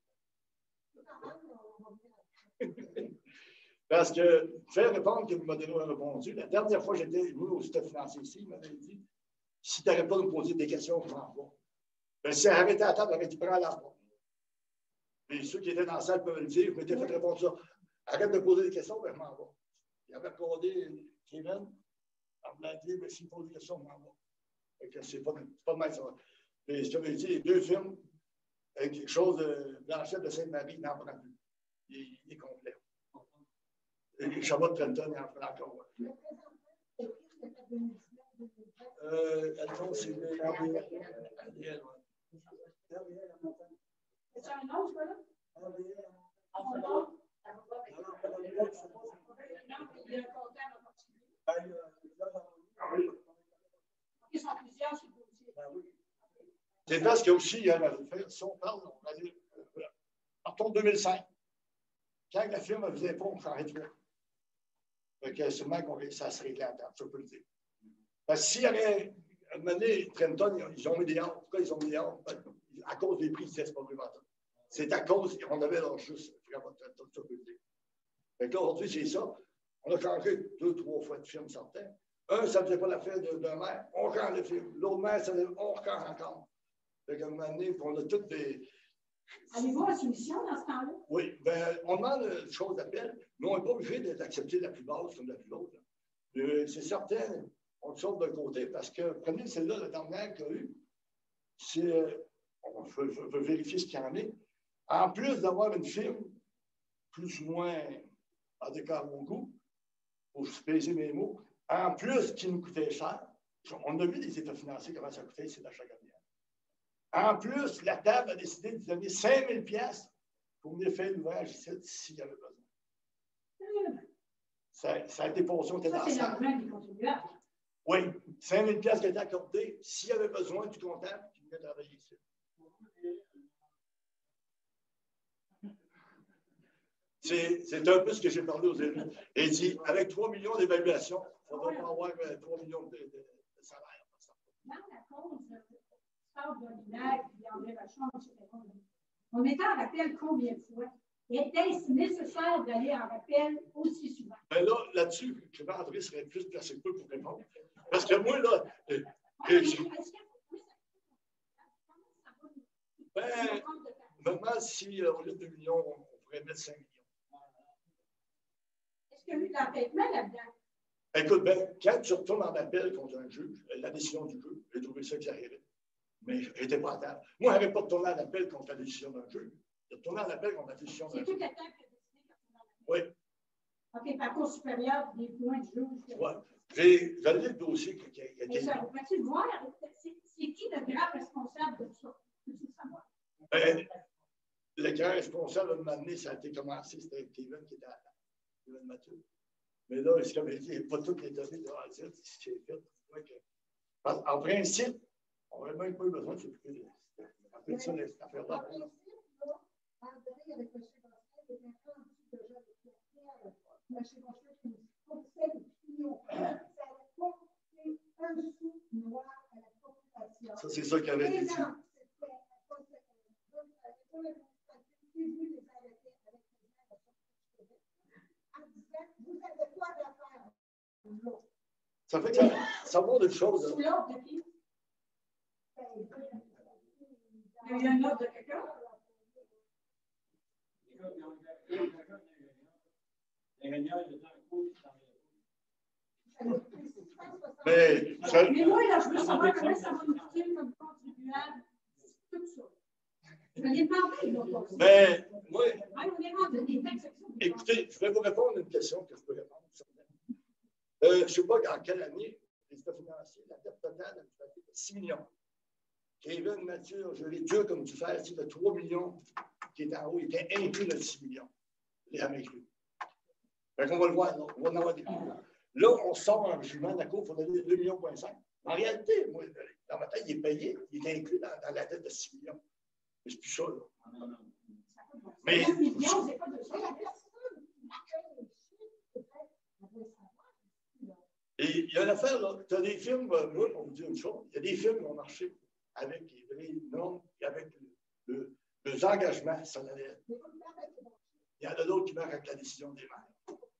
Parce que, faire répondre que Modelo a répondu, la dernière fois que j'étais venu au système financier ici, il m'avait dit si tu n'arrêtes pas de me poser des questions, je m'en vais. Mais si elle arrêtait à la table, elle aurait dit prends la porte. Et ceux qui étaient dans la salle peuvent le dire, je m'étais fait répondre ça. Arrête de poser des questions, ben je m'en vais. Il avait accordé Kevin, on m'a dit ben, s'il pose des questions, je m'en vais. C'est pas, pas de mal ça. Mais je t'avais dit, les deux films, avec quelque chose de Blanchette de Sainte-Marie, il n'en prend plus. Il, il est complet. Et Charlotte Trenton, il en prend encore. Ouais. Euh, attends, c'est le R D L. C'est un autre, ça, là? On va. Il y a un comptable en particulier. Ils sont plusieurs sur le dossier. C'est parce qu'il y a aussi, il y a, si on parle, on va dire, partons de deux mille cinq. Quand la firme ne faisait pas, on s'arrête là. Donc, sûrement que ça se réglait à temps, ça peut le dire. Parce que s'il y avait mené Trenton, ils ont mis des ordres. Pourquoi ils ont mis des ordres? À cause des prix, ils disaient que ce n'est pas vraiment. C'est à cause qu'on avait leur juste vraiment Trenton, ça peut le dire. Donc là, aujourd'hui, c'est ça. On a changé deux, trois fois de firme certains. Un, ça ne faisait pas l'affaire d'un maire, on change le film. L'autre maire, ça faisait, on change encore. Donc, à un moment donné, on a toutes des. Avez-vous une solution dans ce temps-là? Oui, bien, on demande une chose d'appel, mais on n'est pas obligé d'accepter la plus basse comme la plus haute. Euh, c'est certain, on le sort d'un côté parce que, prenez celle-là, la dernière qu'il y a eu, c'est, on peut, peut vérifier ce qu'il y en est. En plus d'avoir une firme plus ou moins à décart à mon goût, pour se peser mes mots, en plus qui nous coûtait cher, on a vu les états financiers, comment ça coûtait, c'est l'achat gagnant. En plus, la table a décidé de donner cinq mille piastres pour venir faire l'ouvrage ici s'il y avait besoin. Ça, ça a été passé, on était dans ça. C'est l'argent des contribuables. Oui, cinq mille piastres qui étaient accordés s'il y avait besoin du comptable qui venait travailler ici. C'est un peu ce que j'ai parlé aux élus. Et dit, avec trois millions d'évaluation, on va pas avoir trois millions de, de, de salaire. Dans la cause, sort de l'hiver, puis André Vachon, et cetera. On était en rappel combien de fois? Était-ce nécessaire d'aller en rappel aussi souvent? Ben là, là-dessus, je vais André serait plus placé que moi pour répondre. Parce que moi, là, euh, euh, je... ben, maintenant, si euh, au lieu de deux millions, on pourrait mettre cinq millions. Est-ce qu'il y a eu de l'entêtement là-dedans? Écoute, ben, quand tu retournes en appel contre un juge, la décision du juge, j'ai trouvé ça exagéré. Mais je n'étais pas à table. Moi, je n'avais pas retourné en appel contre la décision d'un juge. J'ai retourné en appel contre la décision d'un juge. C'est tout à temps que tu as décidé quand tu Oui. OK, par cour supérieure, des points de juge. Oui. J'ai lu le dossier qui a été. Mais ça, peux-tu voir, c'est qui le grand responsable de tout ça? Peux-tu le savoir? Ben, le grand responsable, à un moment donné, ça a été commencé, c'était Kevin qui était à la Kevin Mathieu. Mais là, c'est comme il dit, il n'y a pas toutes les données de A à Z, ce qui est fait. En principe, on n'aurait même pas eu besoin de s'occuper de ça, cette affaire-là. En principe, là, André, avec M. Bosquet, il était rendu déjà avec Pierre, M. Bosquet, qui nous coûtait le tuyau. Ça n'allait pas coûter un sou noir à la population. Ça, c'est ça qu'il avait dit. Ça fait que ça, ça montre une chose. Sous l'ordre de qui? Il y a un ordre de quelqu'un? Mais, ça... Mais moi, là, je veux savoir comment ça va nous coûter comme contribuable, tout ça. Je l'ai demandé, là. Mais, moi, Ouais, on est rendu des textes. écoutez, je vais vous répondre à une question que je peux répondre. Euh, je ne sais pas en quelle année, les états financiers, la dette totale a fait six millions. Kevin, Mathieu, je l'ai dur comme tu fais, c'est de trois millions qui est en haut, il était inclus dans les six millions. Les inclus. Fait qu'on va le voir, là, on va en avoir des millions. Là, on sort un jugement de la Cour, il faut donner deux virgule cinq millions. En réalité, moi, dans ma tête, il est payé, il est inclus dans, dans la dette de six millions. Mais c'est plus ça, là. Mais. un million, c'est pas de ça, la personne. Et il y a une affaire, là. Tu as des films, moi, pour vous dire une chose, il y a des films qui ont marché avec les vrais normes et avec le, le, les engagements sur la lettre. Il y en a d'autres qui marquent avec la décision des maires.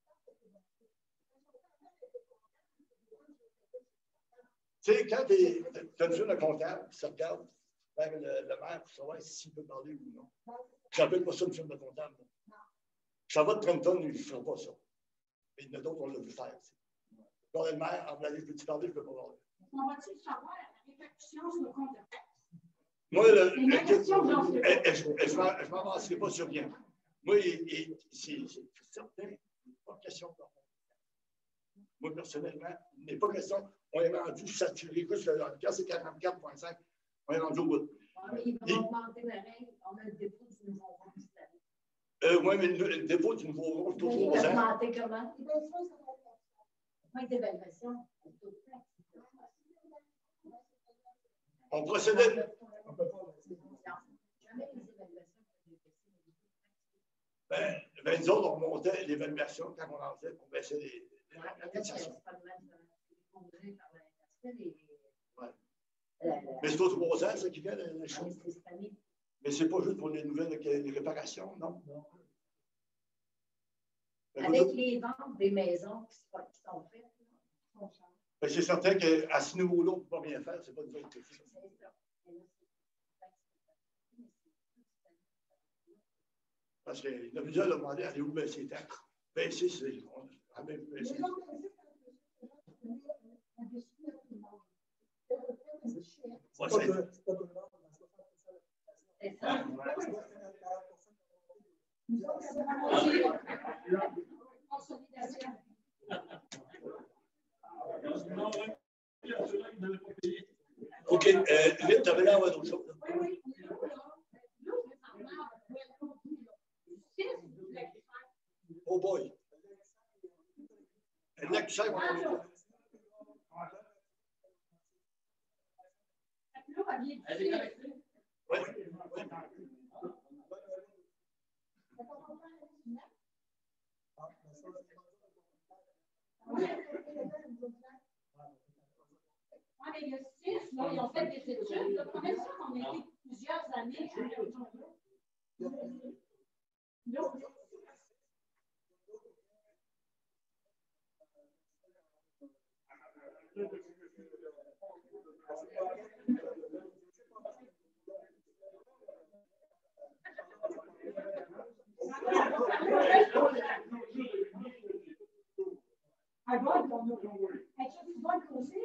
Tu sais, quand tu as une firme de comptable, ça regarde vers le, le maire pour savoir s'il peut parler ou non. Je n'appelle pas ça une firme de comptable. Ça va de Trenton, il ne fera pas ça. Mais il y en a d'autres, on l'a vu faire. Quand le maire, en blague, je peux-tu parler, je ne peux pas parler. On va-t-il savoir la répercussion sur le compte de taxe? Moi, le, C'est ma question, j'en sais pas. je ne m'avancerai pas sur rien. Moi, c'est certain, pas question de moi, personnellement, il n'est pas question. On est rendu saturé. Écoute, le cas, c'est quarante-quatre virgule cinq. On est rendu au bout. Oui, ils vont augmenter la règle. On a le dépôt du nouveau rond cette année. Euh, oui, mais le, le dépôt du nouveau rond, c'est toujours Oui, aux ans. augmenter comment? Point d'évaluation. On procédait. On peut pas. Jamais les évaluations. Ben, ben, nous autres, on montait l'évaluation quand on en faisait, on baissait les. les Ouais, la taxation. Ouais. Mais c'est aux trois ans, ça qui fait les choses. Mais c'est pas juste pour les nouvelles les réparations, non? Non. Avec les ventes des maisons qui sont faites, ben, c'est certain qu'à ce niveau-là, on ne peut pas rien faire, c'est pas nous autres qui faisons. Parce qu'il y a plusieurs qui ont demandé à aller où baisser les taxes. Baisser, c'est. On a même baissé. Ouais, c'est- c'est ça. Consolidation. OK. Euh, Vite, tu avais l'air d'autre chose. Oui, oui. Oh boy. Le lac du Sac, on a vu. Oui, oui. Ah, mais le six, là, ils ont fait des études. La première fois qu'on a été plusieurs années à la là, à droite, on a. Est-ce que tu vois le aussi?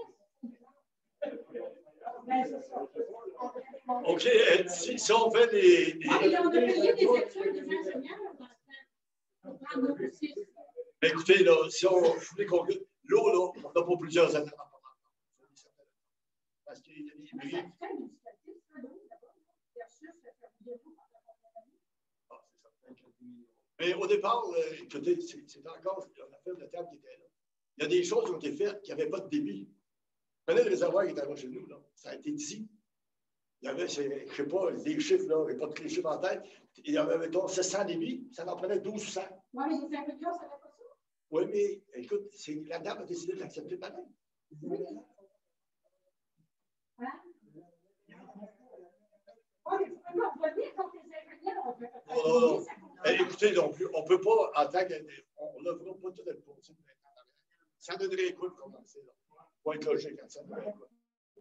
Ben, c'est ça. OK. euh, Si, si on fait des. des- Ah, mais on a payé des études des ingénieurs dans ce temps. Pour prendre nos six. Mais écoutez, là, si on voulait conclure, l'eau, là, on n'a pas plusieurs années à prendre. Parce qu'il y a des Ça bris. fait un indicatif, ça, là, d'abord, versus le fermier par rapport à la vie. Ah, c'est certain. Mais au départ, euh, écoutez, c'est c'est encore une affaire de terre qui était là. Il y a des choses qui ont été faites qui n'avaient pas de débit. Vous connaissez le réservoir qui était là chez nous, là. Ça a été dit. Il y avait, je ne sais pas, des chiffres, là, je n'ai pas tous les chiffres en tête. Il y avait, mettons, sept cents débits, ça en prenait douze cents. Oui, mais les ingénieurs, ça ne fait pas ça. Oui, mais écoute, la dame a décidé de l'accepter pareil. Oui. Hein? Oui, mais tu peux pas revenir contre les ingénieurs. On peut pas Non, non, non. ça compte. Eh, écoutez, on ne peut pas, en tant que. On ne lèvera pas tout être possible. Ça donnerait un coup de commencer. Il faut être logique quand ça donnerait un coup.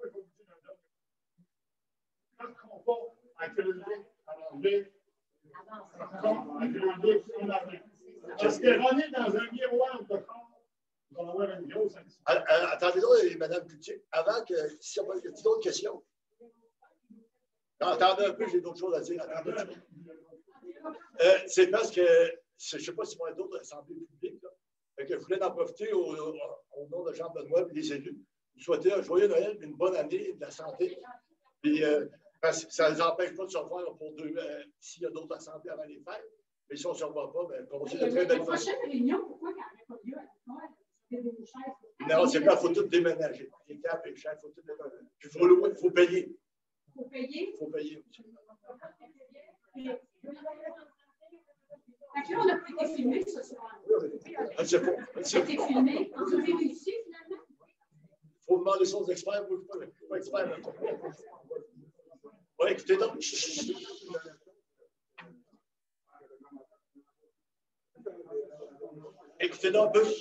Quand on va accueillir à l'enlever, comme accueillir sur la main. Parce que runner dans un miroir de corps, on va avoir une grosse action. Ah, ah, attendez là, Mme Cloutier, avant que, si on a d'autres questions. Attendez un peu, j'ai d'autres choses à dire. Attendez un peu. Euh, c'est parce que, je ne sais pas si moi d'autres assemblées publiques, là, fait que je voulais en profiter au, au, au nom de Jean-Benoît et des élus, vous souhaiter un joyeux Noël, une bonne année et de la santé. Puis, euh, parce que ça ne les empêche pas de se revoir pour deux, euh, s'il y a d'autres assemblées avant les fêtes. Mais si on ne se revoit pas, ben, on de très belles La prochaine réunion, pourquoi il n'y aurait pas lieu à l'école? Non, c'est pas, il faut tout déménager. Les câbles, les chefs, il faut tout déménager. Il faut louer, il faut payer. Il faut payer? Il faut payer aussi. Fait que là, on n'a pas été filmé ce soir. Ah, c'est bon. Ça a été filmé. On a réussi finalement. Il faut demander ça aux experts. Moi, je ne suis pas expert. Oui, écoutez donc. Écoutez donc un peu.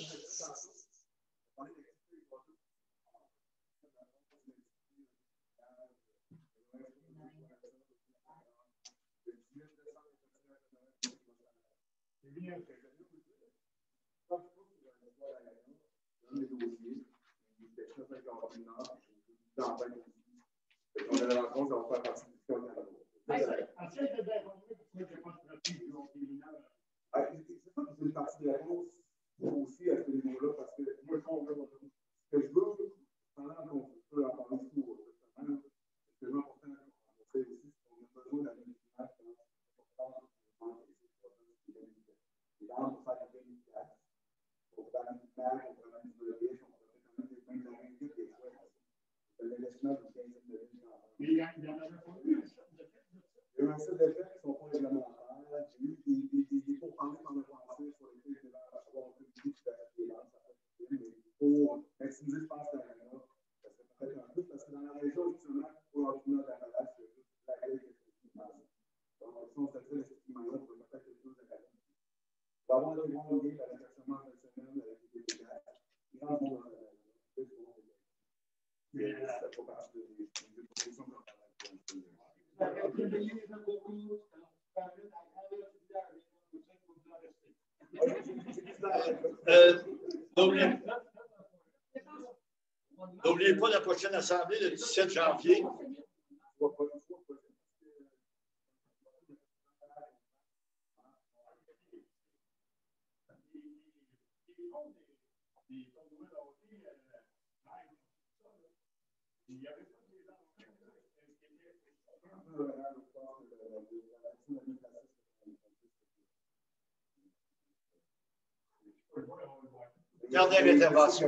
Une partie de la réponse aussi à ce niveau-là, parce que moi, je comprends ce que je veux, pendant qu'on peut en parler tout, c'est vraiment important qu'on sait aussi qu'on a besoin d'un image et là, on va faire des efficaces. On va faire une image, on va faire une riche, on va faire quand même des points de règle, des fois. C'est l'investissement de quinze mille dollars. Mais il y a un set d'effets qui ne sont pas réglementaires. J'ai eu des, des, des, des pourparlers dans le passé sur lesquels je vais avoir un peu de vie qui va mais pour maximiser, je pense, la région, ça serait peut-être un peu, parce que dans la région, justement, pour l'entraînement d'appellage, c'est juste la règle effectivement. Donc, si on se fait effectivement là, on peut peut-être quelque chose de rapide. On va avoir des bons liens avec le versement de la semaine, avec les dégâts. Grand bon dans la région. Mais ça fait pas partie des propositions qu'on va faire. Euh, N'oubliez pas la prochaine assemblée le dix-sept janvier. Dernière intervention.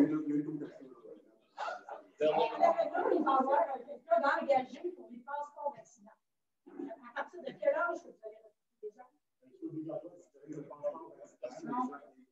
Il va y avoir quelqu'un d'engagé pour les passeports vaccinaux. À partir de quel âge vous allez recruter des gens? Non.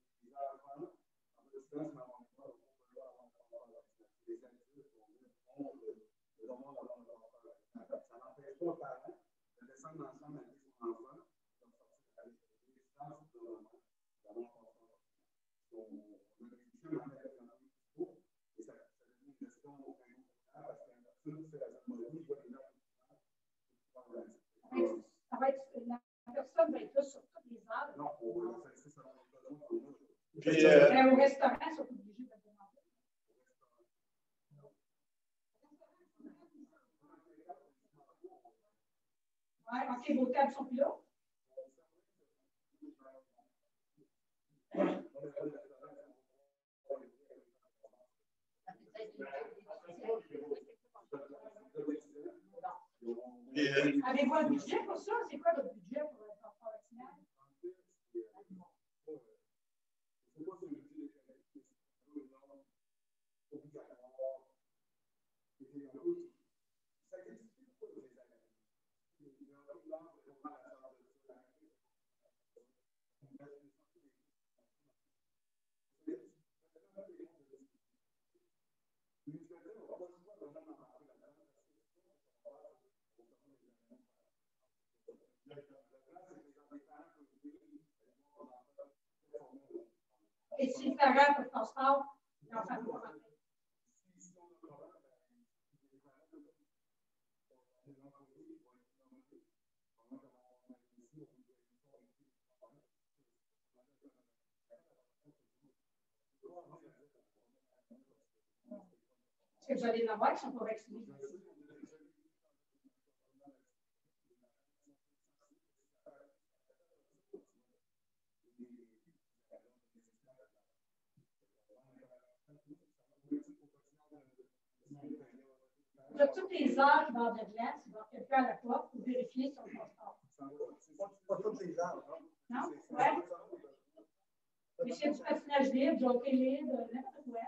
Ça va être, la personne va être là sur toutes les heures. Puis, euh, Mais au restaurant, ils sont obligés de demander. Oui, OK, vos tables sont plus là. euh, Avez-vous un budget pour ça? C'est quoi votre budget pour le passeport vaccinal? Et si ça rate le passeport, il en fait pas. Est-ce que vous allez l'avoir qui ne sont pas vaccinés? De toutes les heures qui vont de glace, il va y avoir quelqu'un à la porte pour vérifier son passeport. C'est pas toutes les heures, non? Non? Ouais. Mais c'est du patinage libre, du hockey libre, n'importe quoi.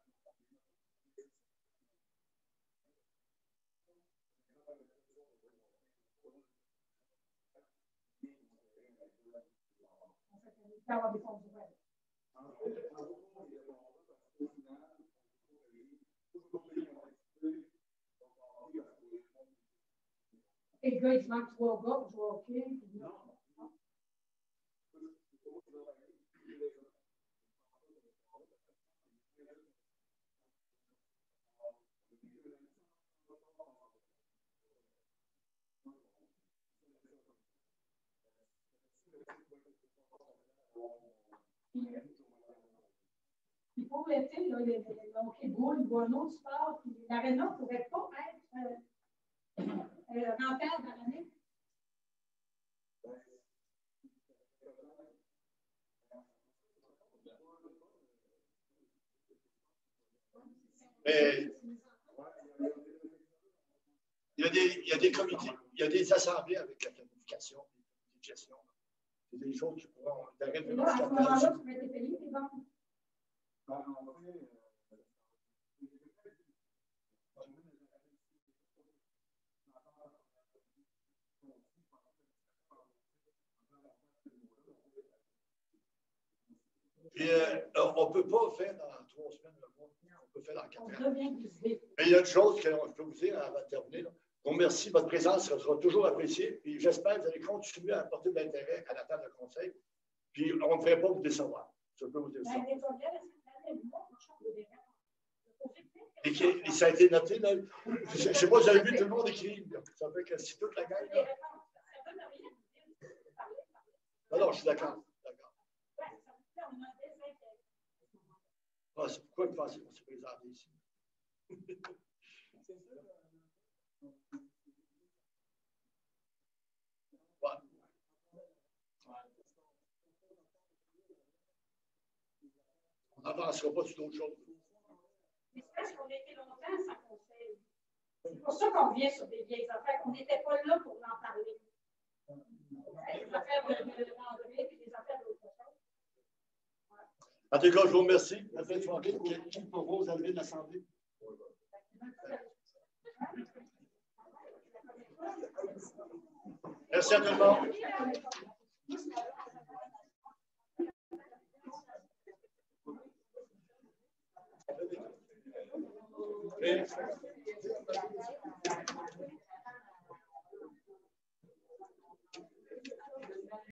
Il peut y avoir des fonds du web. Et le gars, il manque trois gars pour jouer au hockey. Non. Puis pour l'été, là, le, le hockey boule, il voit un autre sport, puis l'aréna ne pourrait pas être euh, euh, rentable dans l'année. Mais il y a des, il y a des comités, il y a des assemblées avec la planification, des gestions. C'est des choses qui pourront Et là, à ce moment-là, tu vas être payé, les banques. Puis, euh, on ne peut pas faire dans trois semaines le mois. On peut faire dans quatre ans. Mais il y a une chose que je peux vous dire avant de terminer. Là. Donc, merci. Votre présence sera toujours appréciée. Puis j'espère que vous allez continuer à apporter de l'intérêt à la table de conseil. Puis on ne ferait pas vous décevoir. Je peux vous dire ça. Et, qui, et ça a été noté. Là. Je ne sais pas si vous avez vu tout le monde écrire. Ça fait que si toute la gang. Là... Non, non, je suis d'accord. Ah, c'est pourquoi vous pensez qu'on s'est présenté ici? Ouais. On n'avancera pas sur d'autres choses. Mais c'est parce qu'on a été longtemps sans conseil. C'est pour ça qu'on revient sur des vieilles affaires. On n'était pas là pour en parler. Les affaires de l'André et les affaires d'autres choses. En tout cas, je vous remercie. La fin de soirée, qui propose à lever de l'Assemblée? Merci à tout le monde. Merci.